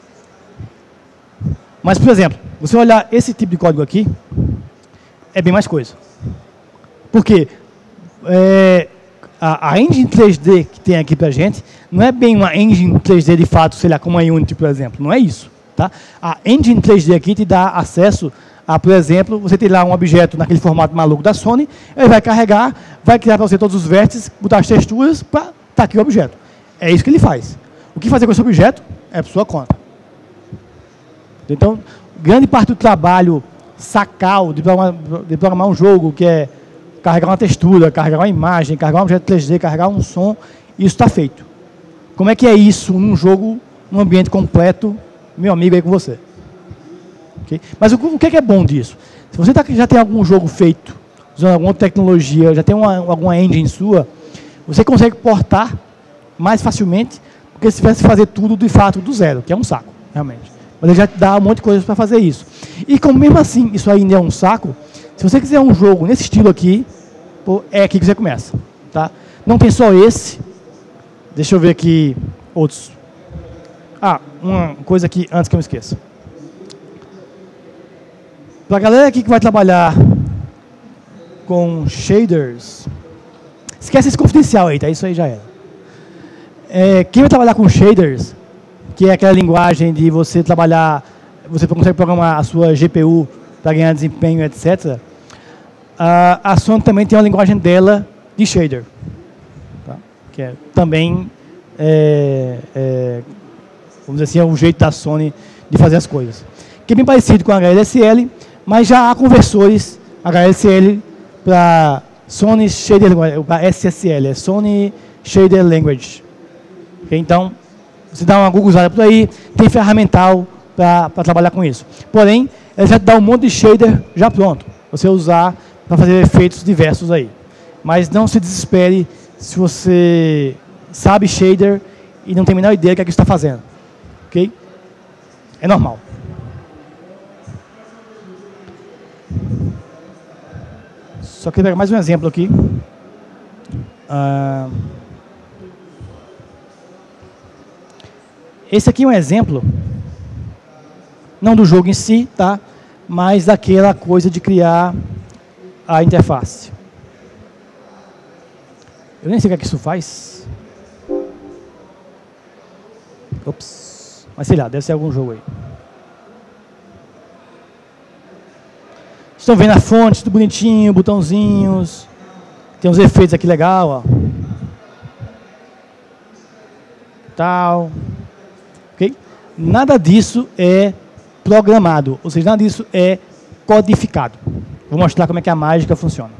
Mas, por exemplo, você olhar esse tipo de código aqui, é bem mais coisa. Por quê? É, a, a engine três D que tem aqui pra gente, não é bem uma engine três D de fato, sei lá, como a Unity, por exemplo. Não é isso. Tá? A engine três D aqui te dá acesso a, por exemplo, você tem lá um objeto naquele formato maluco da Sony, ele vai carregar, vai criar para você todos os vértices, botar as texturas para estar aqui o objeto. É isso que ele faz. O que fazer com esse objeto é por sua conta. Então, grande parte do trabalho sacal de programar, de programar um jogo, que é carregar uma textura, carregar uma imagem, carregar um objeto três D, carregar um som, isso está feito. Como é que é isso num jogo, num ambiente completo, meu amigo aí com você? Okay? Mas o, o que é, que é bom disso? Se você tá, já tem algum jogo feito, usando alguma tecnologia, já tem uma, alguma engine sua, você consegue portar mais facilmente, porque se tivesse que fazer tudo de fato do zero, que é um saco, realmente. Mas ele já te dá um monte de coisas para fazer isso. E como mesmo assim isso ainda é um saco, se você quiser um jogo nesse estilo aqui, pô, é aqui que você começa. Tá? Não tem só esse. Deixa eu ver aqui outros. Ah, uma coisa aqui antes que eu me esqueça. Para a galera aqui que vai trabalhar com shaders, esquece esse confidencial aí, tá? Isso aí já era. É, quem vai trabalhar com shaders, que é aquela linguagem de você trabalhar, você consegue programar a sua G P U para ganhar desempenho, etcétera. A, a Sony também tem uma linguagem dela de shader, tá? Que é também é, é, Vamos dizer assim, é o jeito da Sony de fazer as coisas. Que é bem parecido com a H L S L, mas já há conversores H L S L para Sony Shader S S L, é Sony Shader Language. Okay? Então, você dá uma Googleada por aí, tem ferramental para trabalhar com isso. Porém, ela já te dá um monte de shader já pronto, você usar para fazer efeitos diversos aí. Mas não se desespere se você sabe shader e não tem a menor ideia do que é que está fazendo. Ok? É normal. Só queria pegar mais um exemplo aqui. Uh, esse aqui é um exemplo, não do jogo em si, tá? Mas daquela coisa de criar a interface. Eu nem sei o que é que isso faz. Ops. Mas sei lá, deve ser algum jogo aí. Estão vendo a fonte, tudo bonitinho, botãozinhos. Tem uns efeitos aqui legal, ó. Tal. Ok? Nada disso é programado, ou seja, nada disso é codificado. Vou mostrar como é que a mágica funciona.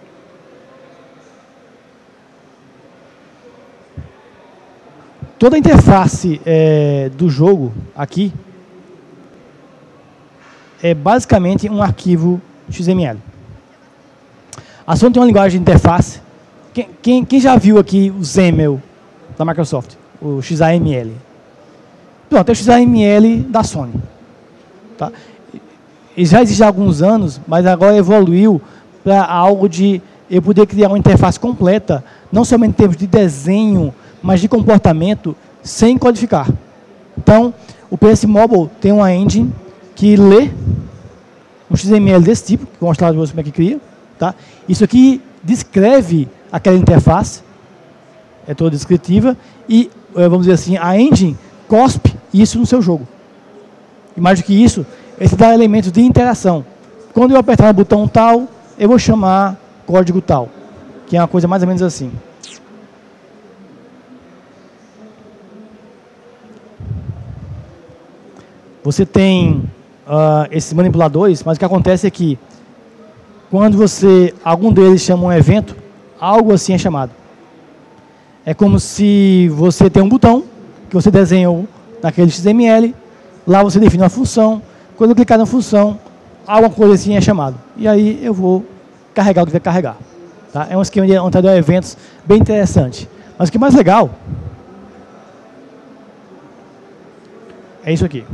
Toda a interface é, do jogo aqui é basicamente um arquivo X M L. A Sony tem uma linguagem de interface. Quem, quem, quem já viu aqui o XAML da Microsoft? O X A M L. Pronto, é o X A M L da Sony. Tá? Ele já existe há alguns anos, mas agora evoluiu para algo de eu poder criar uma interface completa, não somente em termos de desenho, mas de comportamento, sem codificar. Então, o P S Mobile tem uma engine que lê um X M L desse tipo, que vou mostrar para vocês como é que cria. Tá? Isso aqui descreve aquela interface, é toda descritiva, e, vamos dizer assim, a engine cospe isso no seu jogo. E mais do que isso, ele dá elementos de interação. Quando eu apertar no botão tal, eu vou chamar código tal, que é uma coisa mais ou menos assim. Você tem uh, esses manipuladores, mas o que acontece é que quando você, algum deles chama um evento, algo assim é chamado. É como se você tem um botão que você desenhou naquele X M L, lá você define uma função, quando eu clicar na função, alguma coisa assim é chamado. E aí eu vou carregar o que vai carregar. Tá? É um esquema de onde dá eventos bem interessante. Mas o que é mais legal é isso aqui.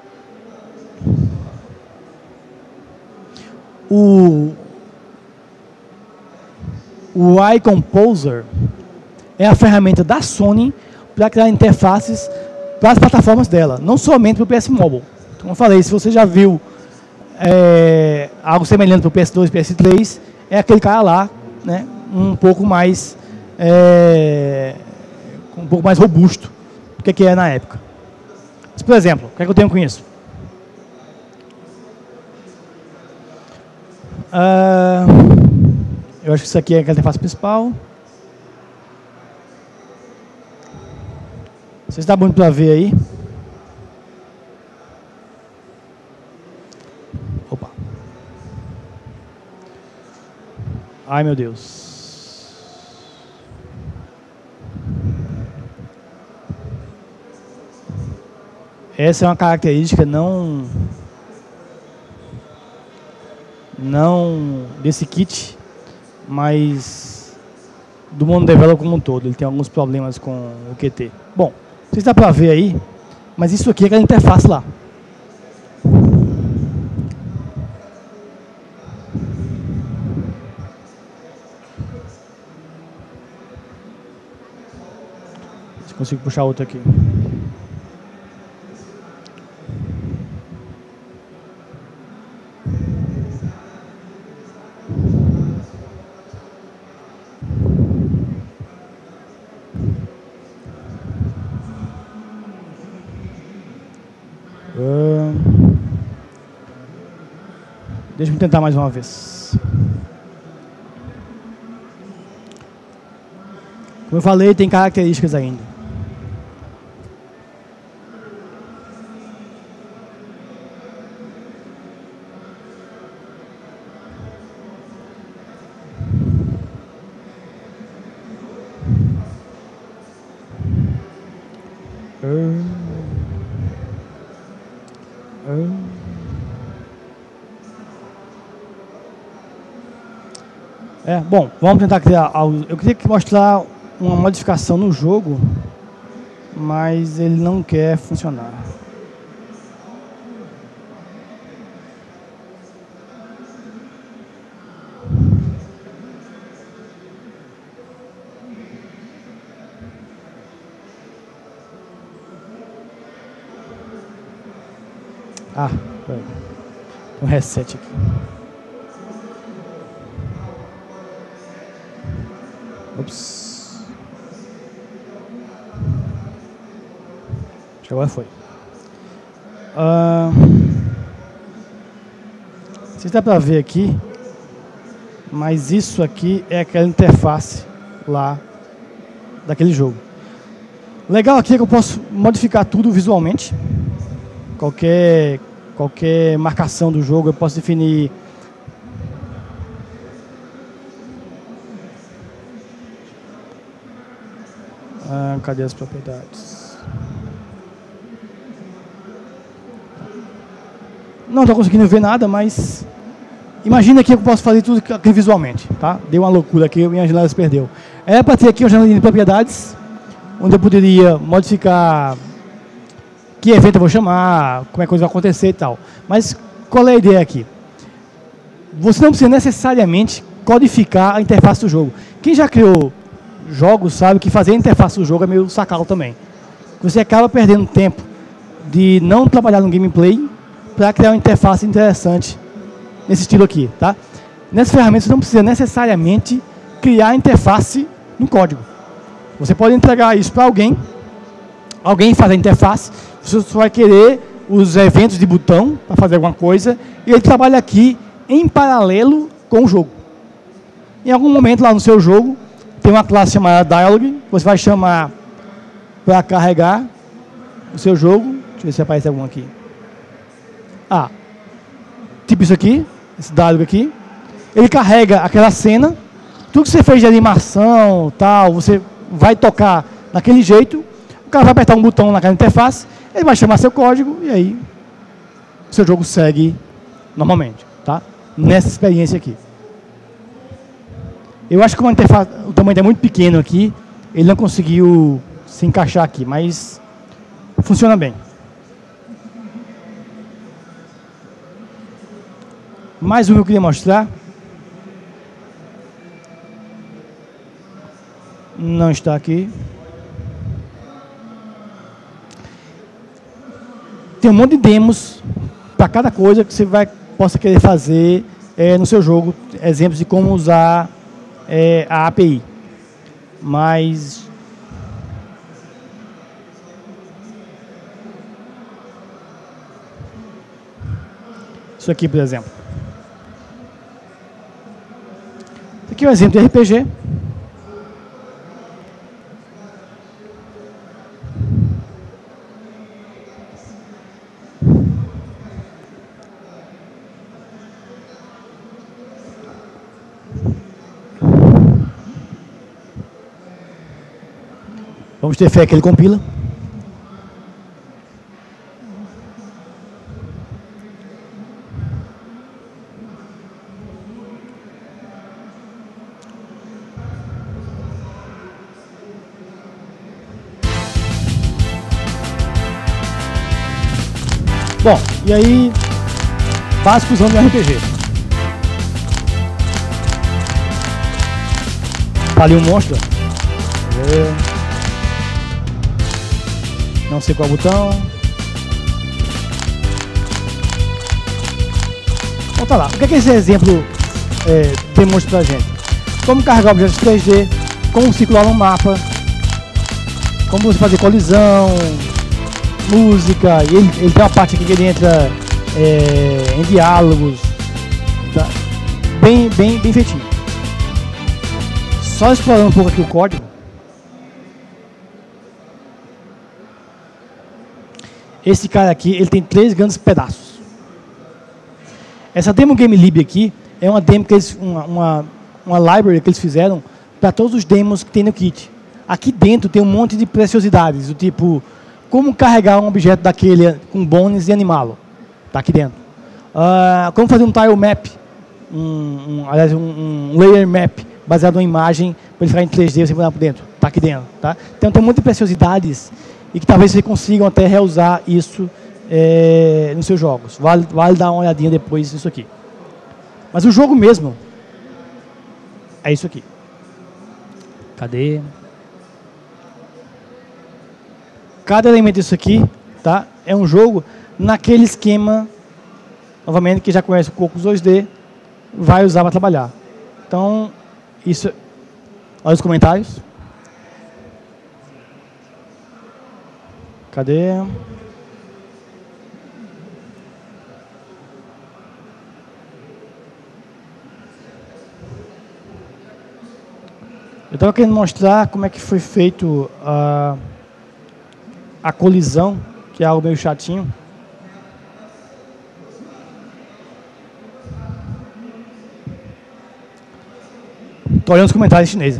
O, o iComposer é a ferramenta da Sony para criar interfaces para as plataformas dela, não somente para o P S Mobile. Como eu falei, se você já viu é, algo semelhante para o P S dois, P S três, é aquele cara lá, né, um pouco mais é, um pouco mais robusto do que, que é na época. Mas, por exemplo, o que é que eu tenho com isso? Uh, eu acho que isso aqui é a interface principal. Não sei se está bonito para ver aí. Opa. Ai, meu Deus. Essa é uma característica não... não desse kit, mas do mundo developer como um todo. Ele tem alguns problemas com o Q T. Bom, não sei se dá para ver aí, mas isso aqui é aquela interface lá. Se consigo puxar outro aqui. Deixa eu tentar mais uma vez. Como eu falei, tem características ainda. É, bom, vamos tentar criar algo. Eu queria mostrar uma modificação no jogo, mas ele não quer funcionar. Ah, peraí. Um reset aqui. Ops. Acho que agora foi. Uh, se dá para ver aqui, mas isso aqui é aquela interface lá daquele jogo. Legal aqui é que eu posso modificar tudo visualmente. Qualquer, qualquer marcação do jogo eu posso definir. Ah, cadê as propriedades? Não estou conseguindo ver nada, mas imagina aqui que eu posso fazer tudo aqui visualmente, tá? Deu uma loucura aqui, minha janela se perdeu. É para ter aqui uma janela de propriedades, onde eu poderia modificar que evento eu vou chamar, como é que a coisa vai acontecer e tal. Mas qual é a ideia aqui? Você não precisa necessariamente codificar a interface do jogo. Quem já criou jogos sabe que fazer a interface do jogo é meio sacalo também. Você acaba perdendo tempo de não trabalhar no gameplay para criar uma interface interessante nesse estilo aqui, tá? Nessa ferramenta você não precisa necessariamente criar a interface no código. Você pode entregar isso para alguém, alguém faz a interface, você só vai querer os eventos de botão para fazer alguma coisa, e ele trabalha aqui em paralelo com o jogo. Em algum momento lá no seu jogo, tem uma classe chamada Dialog, você vai chamar para carregar o seu jogo. Deixa eu ver se aparece algum aqui. Ah, tipo isso aqui, esse Dialog aqui. Ele carrega aquela cena, tudo que você fez de animação, tal, você vai tocar daquele jeito, o cara vai apertar um botão naquela interface, ele vai chamar seu código e aí o seu jogo segue normalmente, tá? Nessa experiência aqui. Eu acho que uma interface, o tamanho é muito pequeno aqui, ele não conseguiu se encaixar aqui, mas funciona bem. Mais um que eu queria mostrar. Não está aqui. Tem um monte de demos para cada coisa que você vai, possa querer fazer é, no seu jogo. Exemplos de como usar é, a A P I. Mas isso aqui, por exemplo. Isso aqui é um exemplo de R P G. Vamos ter fé que ele compila. Bom, e aí, básico usando o R P G. Tá ali um monstro. É. Não sei qual botão. Então tá lá. O que é que esse exemplo é, demonstra pra gente? Como carregar objetos três D, como circular no mapa, como você fazer colisão, música, e ele, ele tem uma parte aqui que ele entra é, em diálogos, tá? bem, bem, bem feitinho. Só explorando um pouco aqui o código. Esse cara aqui, ele tem três grandes pedaços. Essa demo GameLib aqui é uma demo que eles, uma, uma, uma library que eles fizeram para todos os demos que tem no kit. Aqui dentro tem um monte de preciosidades, do tipo como carregar um objeto daquele com bônus e animá-lo. Está aqui dentro. Uh, como fazer um tile map, um, um, aliás, um, um layer map, baseado em imagem, para ele ficar em três D e você botar por dentro. Está aqui dentro. Tá? Então tem muitas preciosidades e que talvez vocês consigam até reusar isso é, nos seus jogos. Vale, vale dar uma olhadinha depois nisso aqui. Mas o jogo mesmo é isso aqui. Cadê? Cada elemento disso aqui, tá, é um jogo naquele esquema, novamente, que já conhece o Cocos dois D, vai usar para trabalhar. Então, isso... Olha os comentários. Cadê? Eu estava querendo mostrar como é que foi feito a, a colisão, que é algo meio chatinho. Estou olhando os comentários chineses.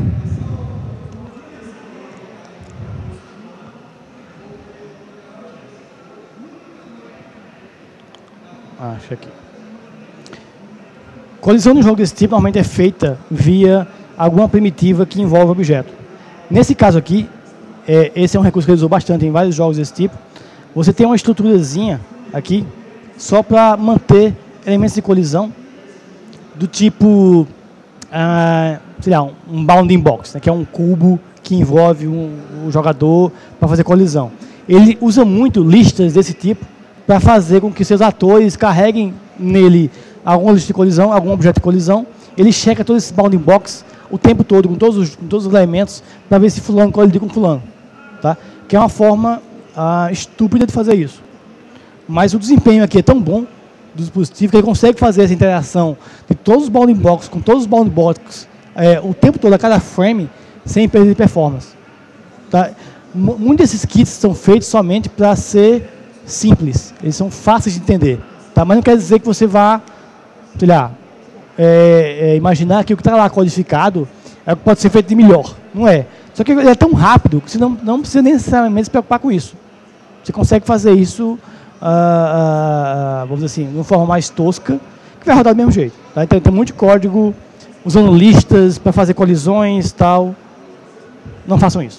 Ah, acho aqui. Colisão no jogo desse tipo normalmente é feita via alguma primitiva que envolve o objeto. Nesse caso aqui, é, esse é um recurso que ele usou bastante em vários jogos desse tipo. Você tem uma estruturazinha aqui só para manter elementos de colisão do tipo, ah, sei lá, um, um bounding box, né, que é um cubo que envolve um, um jogador para fazer colisão. Ele usa muito listas desse tipo para fazer com que seus atores carreguem nele alguma lista de colisão, algum objeto de colisão. Ele checa todo esse bounding box o tempo todo, com todos os, com todos os elementos, para ver se fulano colide com fulano. Tá? Que é uma forma ah, estúpida de fazer isso. Mas o desempenho aqui é tão bom do dispositivo que ele consegue fazer essa interação de todos os bounding box com todos os bounding box é, o tempo todo, a cada frame, sem perder performance. Tá? Muitos desses kits são feitos somente para ser simples. Eles são fáceis de entender. Tá? Mas não quer dizer que você vá, sei lá, é, é, imaginar que o que está lá codificado é o que pode ser feito de melhor. Não é. Só que ele é tão rápido que você não, não precisa necessariamente se preocupar com isso. Você consegue fazer isso, ah, ah, vamos dizer assim, de uma forma mais tosca, que vai rodar do mesmo jeito. Tá? Então tem muito código usando listas para fazer colisões e tal. Não façam isso.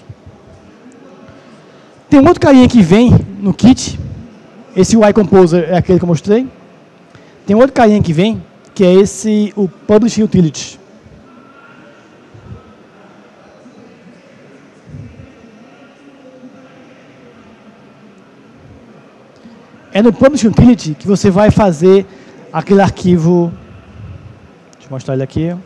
Tem um outro carinha que vem no kit. Esse U I Composer é aquele que eu mostrei. Tem outro carinha que vem, que é esse, o Publish Utility. É no Publish Utility que você vai fazer aquele arquivo. Deixa eu mostrar ele aqui.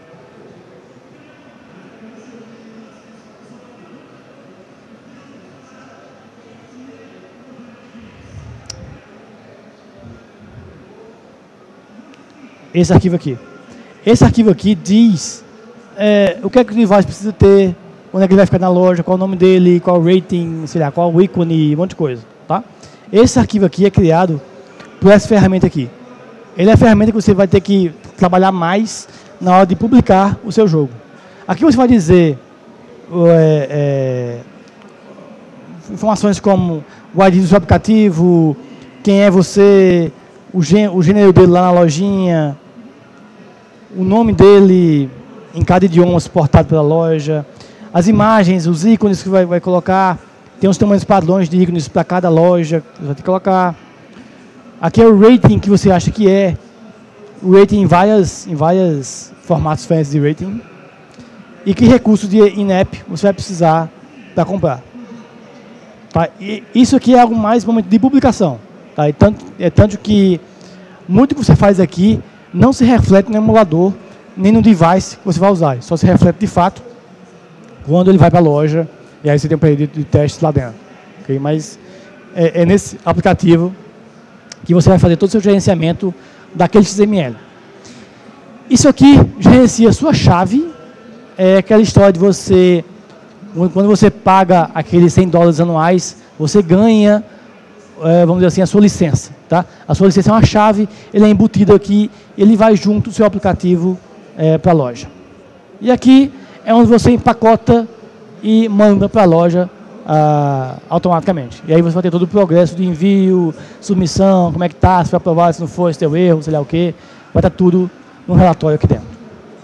Esse arquivo aqui. Esse arquivo aqui diz é, o que é que o device precisa ter, onde é que ele vai ficar na loja, qual o nome dele, qual o rating, sei lá, qual o ícone, um monte de coisa. Tá? Esse arquivo aqui é criado por essa ferramenta aqui. Ele é a ferramenta que você vai ter que trabalhar mais na hora de publicar o seu jogo. Aqui você vai dizer é, é, informações como o I D do seu aplicativo, quem é você, o, gê, o gênero dele lá na lojinha, o nome dele em cada idioma suportado pela loja, as imagens, os ícones que vai, vai colocar, tem os tamanhos padrões de ícones para cada loja que você vai ter que colocar. Aqui é o rating que você acha que é, o rating em várias, em várias formatos diferentes de rating, e que recurso de in-app você vai precisar para comprar. Tá? E isso aqui é algo mais momento de publicação. Tá? E tanto, é tanto que muito que você faz aqui não se reflete no emulador, nem no device que você vai usar. Só se reflete de fato quando ele vai para a loja, e aí você tem um período de teste lá dentro. Okay? Mas é, é nesse aplicativo que você vai fazer todo o seu gerenciamento daquele X M L. Isso aqui gerencia a sua chave, é aquela história de você, quando você paga aqueles cem dólares anuais, você ganha, é, vamos dizer assim, a sua licença. Tá? A sua licença é uma chave, ele é embutido aqui, ele vai junto do seu aplicativo é, para a loja. E aqui é onde você empacota e manda para a loja ah, automaticamente. E aí você vai ter todo o progresso de envio, submissão, como é que está, se foi aprovado, se não foi, se deu erro, sei lá o quê. Vai estar tudo no relatório aqui dentro.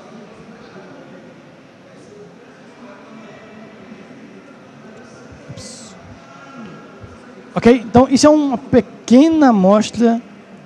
Ups. Ok? Então, isso é uma pequena amostra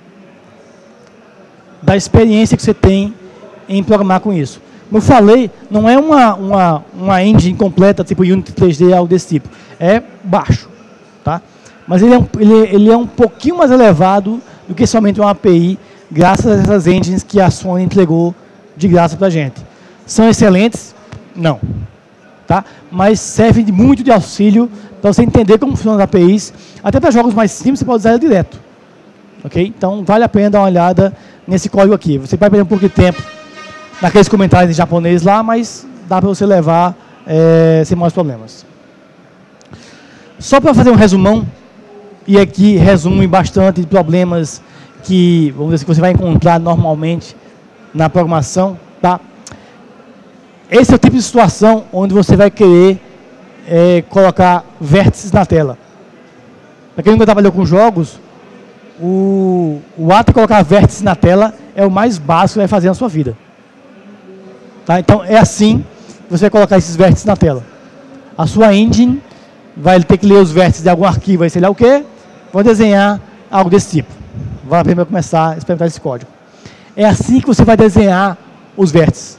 da experiência que você tem em programar com isso. Como eu falei, não é uma, uma, uma engine completa, tipo Unity três D, algo desse tipo. É baixo, tá? Mas ele é, um, ele, ele é um pouquinho mais elevado do que somente uma A P I, graças a essas engines que a Sony entregou de graça para a gente. São excelentes? Não. Tá? Mas servem de muito de auxílio para você entender como funcionam as A P Is. Até para jogos mais simples, você pode usar ela direto. Okay? Então, vale a pena dar uma olhada nesse código aqui. Você vai perder um pouco de tempo naqueles comentários em japonês lá, mas dá para você levar é, sem maiores problemas. Só para fazer um resumão, e aqui resume bastante de problemas que, vamos dizer, que você vai encontrar normalmente na programação, tá? Esse é o tipo de situação onde você vai querer é, colocar vértices na tela. Para quem nunca trabalhou com jogos, o, o ato de colocar vértices na tela é o mais básico que vai fazer na sua vida. Tá? Então, é assim que você vai colocar esses vértices na tela. A sua engine vai ter que ler os vértices de algum arquivo, aí sei lá o quê, vai desenhar algo desse tipo. Vale a pena começar a experimentar esse código. É assim que você vai desenhar os vértices.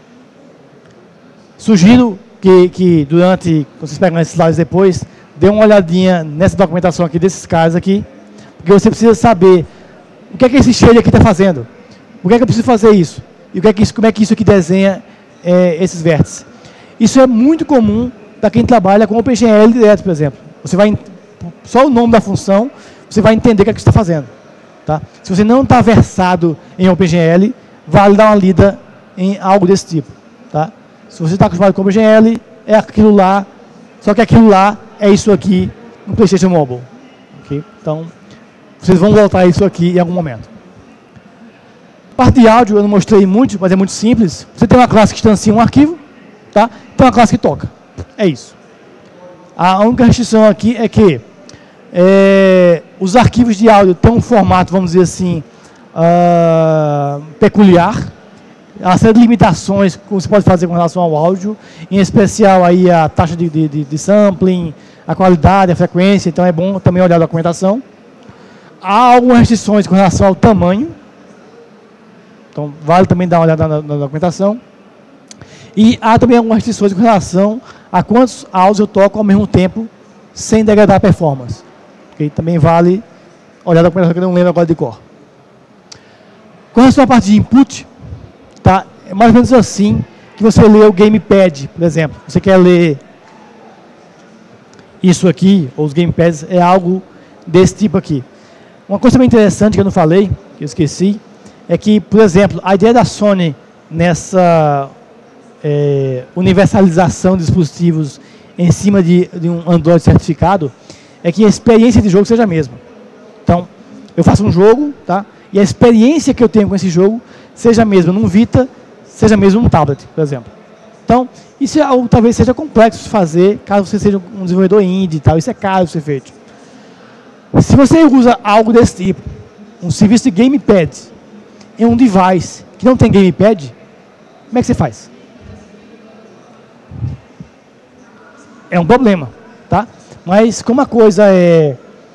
Sugiro que, que durante, quando vocês pegam esses slides depois, dê uma olhadinha nessa documentação aqui desses caras aqui, porque você precisa saber o que é que esse shade aqui está fazendo, por que é que eu preciso fazer isso, e o que é que isso, como é que isso aqui desenha é, esses vértices. Isso é muito comum para quem trabalha com OpenGL direto, por exemplo. Você vai, só o nome da função, você vai entender o que é que você está fazendo. Tá? Se você não está versado em OpenGL, vale dar uma lida em algo desse tipo. Tá? Se você está acostumado com OpenGL, é aquilo lá, só que aquilo lá é isso aqui no PlayStation Mobile. Okay? Então, vocês vão voltar a isso aqui em algum momento. Parte de áudio eu não mostrei muito, mas é muito simples. Você tem uma classe que instancia um arquivo, tá? Tem uma classe que toca. É isso. A única restrição aqui é que é, os arquivos de áudio têm um formato, vamos dizer assim, uh, peculiar. Há certas limitações que você pode fazer com relação ao áudio, em especial aí a taxa de, de, de sampling, a qualidade, a frequência, então é bom também olhar a documentação. Há algumas restrições com relação ao tamanho, então vale também dar uma olhada na, na documentação. E há também algumas restrições com relação a quantos áudios eu toco ao mesmo tempo, sem degradar a performance. Okay? Também vale olhar a documentação que eu não lembro agora de cor. Com relação à parte de input, tá? É mais ou menos assim que você lê o gamepad, por exemplo. Você quer ler isso aqui, ou os gamepads, é algo desse tipo aqui. Uma coisa bem interessante que eu não falei, que eu esqueci, é que, por exemplo, a ideia da Sony nessa é, universalização de dispositivos em cima de, de um Android certificado é que a experiência de jogo seja a mesma. Então, eu faço um jogo, tá? E a experiência que eu tenho com esse jogo seja a mesma num Vita, seja a mesma num tablet, por exemplo. Então, isso é algo, talvez seja complexo de fazer, caso você seja um desenvolvedor indie e tal, isso é caro de ser feito. Se você usa algo desse tipo, um serviço de gamepad, em um device que não tem gamepad, como é que você faz? É um problema, tá? Mas como a coisa é,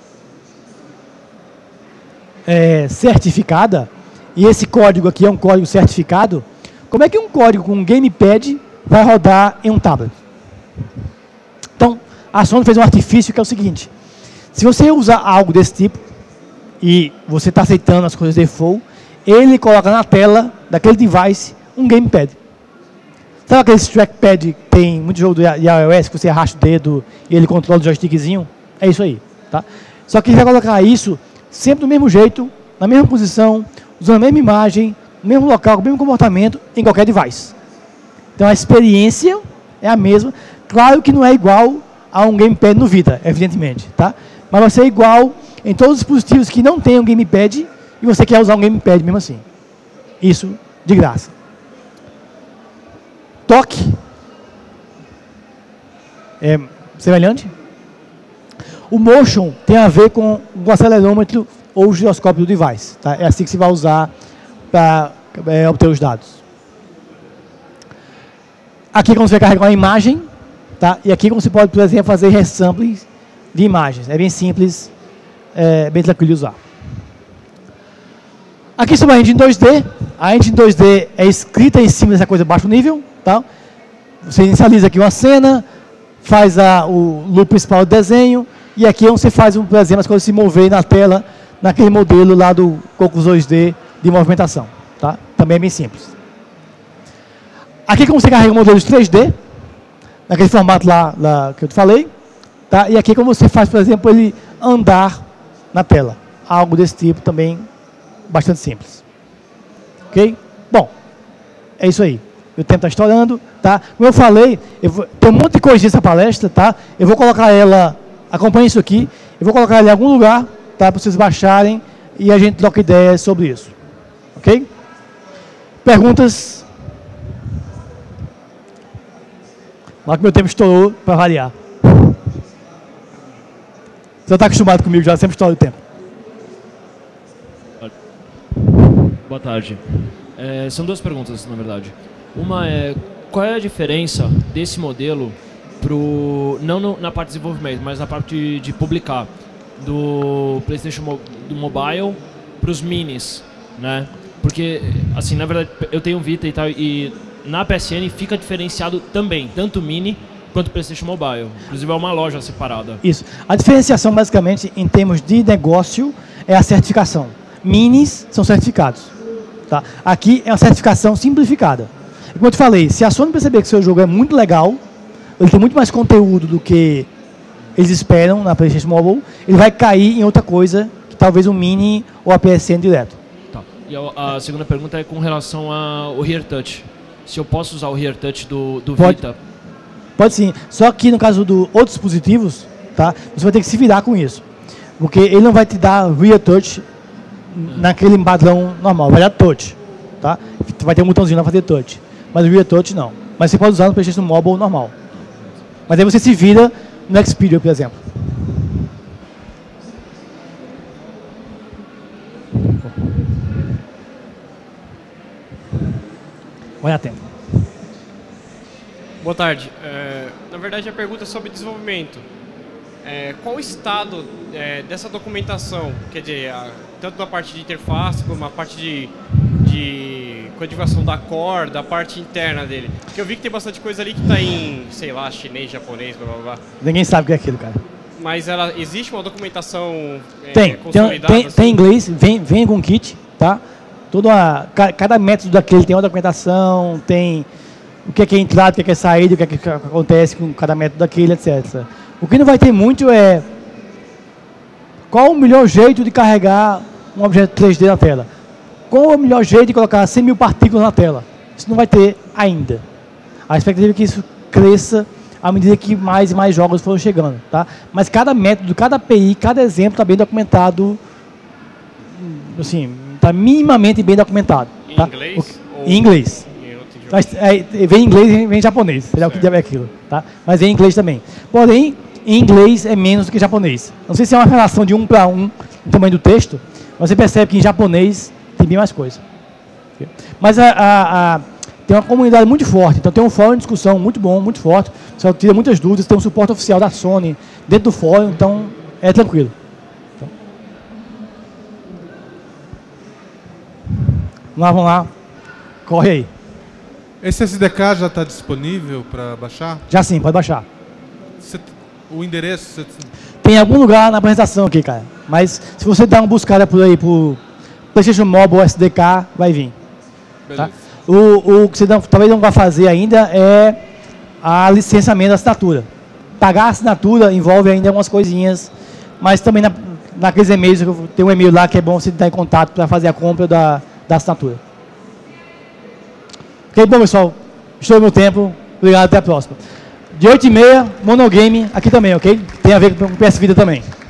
é certificada, e esse código aqui é um código certificado, como é que um código com um gamepad vai rodar em um tablet? Então, a Sony fez um artifício que é o seguinte: se você usar algo desse tipo, e você está aceitando as coisas default, ele coloca na tela daquele device um gamepad. Sabe aquele trackpad que tem muito jogo de iOS, que você arrasta o dedo e ele controla o joystickzinho? É isso aí. Tá? Só que ele vai colocar isso sempre do mesmo jeito, na mesma posição, usando a mesma imagem, no mesmo local, com o mesmo comportamento, em qualquer device. Então a experiência é a mesma. Claro que não é igual a um gamepad no Vita, evidentemente. Tá? Mas vai ser igual em todos os dispositivos que não tem um gamepad e você quer usar um gamepad mesmo assim. Isso de graça. Toque. É semelhante? O motion tem a ver com o acelerômetro ou o giroscópio do device. Tá? É assim que se vai usar para é, obter os dados. Aqui como você vai carregar uma imagem, tá? E aqui como você pode, por exemplo, fazer resampling de imagens. É bem simples, é bem tranquilo de usar. Aqui sobre a engine dois D. A engine dois D é escrita em cima dessa coisa baixo nível. Tá? Você inicializa aqui uma cena, faz a, o loop principal do desenho, e aqui é onde você faz, por exemplo, as coisas se moverem na tela, naquele modelo lá do Cocos dois D de movimentação. Tá? Também é bem simples. Aqui como você carrega modelos três D, naquele formato lá, lá que eu te falei, tá? E aqui como você faz, por exemplo, ele andar na tela. Algo desse tipo também bastante simples. Ok? Bom, é isso aí. O tempo está estourando, tá? Como eu falei, eu vou, tem um monte de coisa nessa palestra, tá? Eu vou colocar ela, acompanhe isso aqui, eu vou colocar ela em algum lugar, tá? Para vocês baixarem e a gente troca ideias sobre isso. Ok? Perguntas? Lá que meu tempo estourou para variar. Você está acostumado comigo já, sempre estoura o tempo. Boa tarde. É, são duas perguntas, na verdade. Uma é, qual é a diferença desse modelo pro, não no, na parte de desenvolvimento, mas na parte de, de publicar, do PlayStation Mo, do Mobile para os minis, né? Porque, assim, na verdade, eu tenho um Vita e tal, e na P S N fica diferenciado também, tanto o Mini quanto o PlayStation Mobile. Inclusive é uma loja separada. Isso. A diferenciação, basicamente, em termos de negócio, é a certificação. Minis são certificados. Tá? Aqui é uma certificação simplificada. E como eu te falei, se a Sony perceber que o seu jogo é muito legal, ele tem muito mais conteúdo do que eles esperam na PlayStation Mobile, ele vai cair em outra coisa, que talvez o Mini ou a P S N direto. Tá. E a, a segunda pergunta é com relação ao Here Touch. Se eu posso usar o Here Touch do, do pode, Vita? Pode sim. Só que no caso de outros dispositivos, tá, você vai ter que se virar com isso. Porque ele não vai te dar Real Touch hum. naquele padrão normal. Vai dar Touch. Tá? Vai ter um botãozinho lá para fazer Touch. Mas o Real Touch não. Mas você pode usar no PlayStation Mobile normal. Mas aí você se vira no Xperia, por exemplo. Vai dar tempo. Boa tarde. É, na verdade, a pergunta é sobre desenvolvimento. É, qual o estado é, dessa documentação? Quer dizer, a, tanto na parte de interface, como na parte de, de codificação da core, da parte interna dele. Porque eu vi que tem bastante coisa ali que está em, sei lá, chinês, japonês, blá blá blá. Ninguém sabe o que é aquilo, cara. Mas ela, existe uma documentação é, tem, consolidada? Tem, assim? Tem inglês, vem, vem com kit, tá? Toda uma, cada método daquele tem uma documentação, tem o que é, que é entrada, o que é, que é saída, o que é que acontece com cada método daquele, etcétera. O que não vai ter muito é qual o melhor jeito de carregar um objeto três D na tela. Qual o melhor jeito de colocar cem mil partículas na tela. Isso não vai ter ainda. A expectativa é que isso cresça à medida que mais e mais jogos foram chegando. Tá? Mas cada método, cada A P I, cada exemplo está bem documentado, assim, está minimamente bem documentado. Em tá? inglês? O, em inglês. Mas, é, vem em inglês e vem em japonês. Será o que é aquilo. Tá? Mas vem em inglês também. Porém, em inglês é menos do que em japonês. Não sei se é uma relação de um para um no tamanho do texto, mas você percebe que em japonês tem bem mais coisa. Mas a, a, a, tem uma comunidade muito forte. Então tem um fórum de discussão muito bom, muito forte. Você tira muitas dúvidas. Tem um suporte oficial da Sony dentro do fórum, então é tranquilo. Então. Vamos lá, vamos lá. Corre aí. Esse S D K já está disponível para baixar? Já sim, pode baixar. Cê, o endereço... Cê... Tem em algum lugar na apresentação aqui, cara. Mas se você dar uma buscada por aí, por PlayStation Mobile S D K, vai vir. Tá? O, o que você não, talvez não vai fazer ainda é a licenciamento da assinatura. Pagar a assinatura envolve ainda algumas coisinhas, mas também na, naqueles e-mails, tem um e-mail lá que é bom você estar em contato para fazer a compra da, da assinatura. Ok, bom pessoal, estou no meu tempo, obrigado, até a próxima. De oito e meia, Monogame aqui também, ok? Tem a ver com o P S Vita também.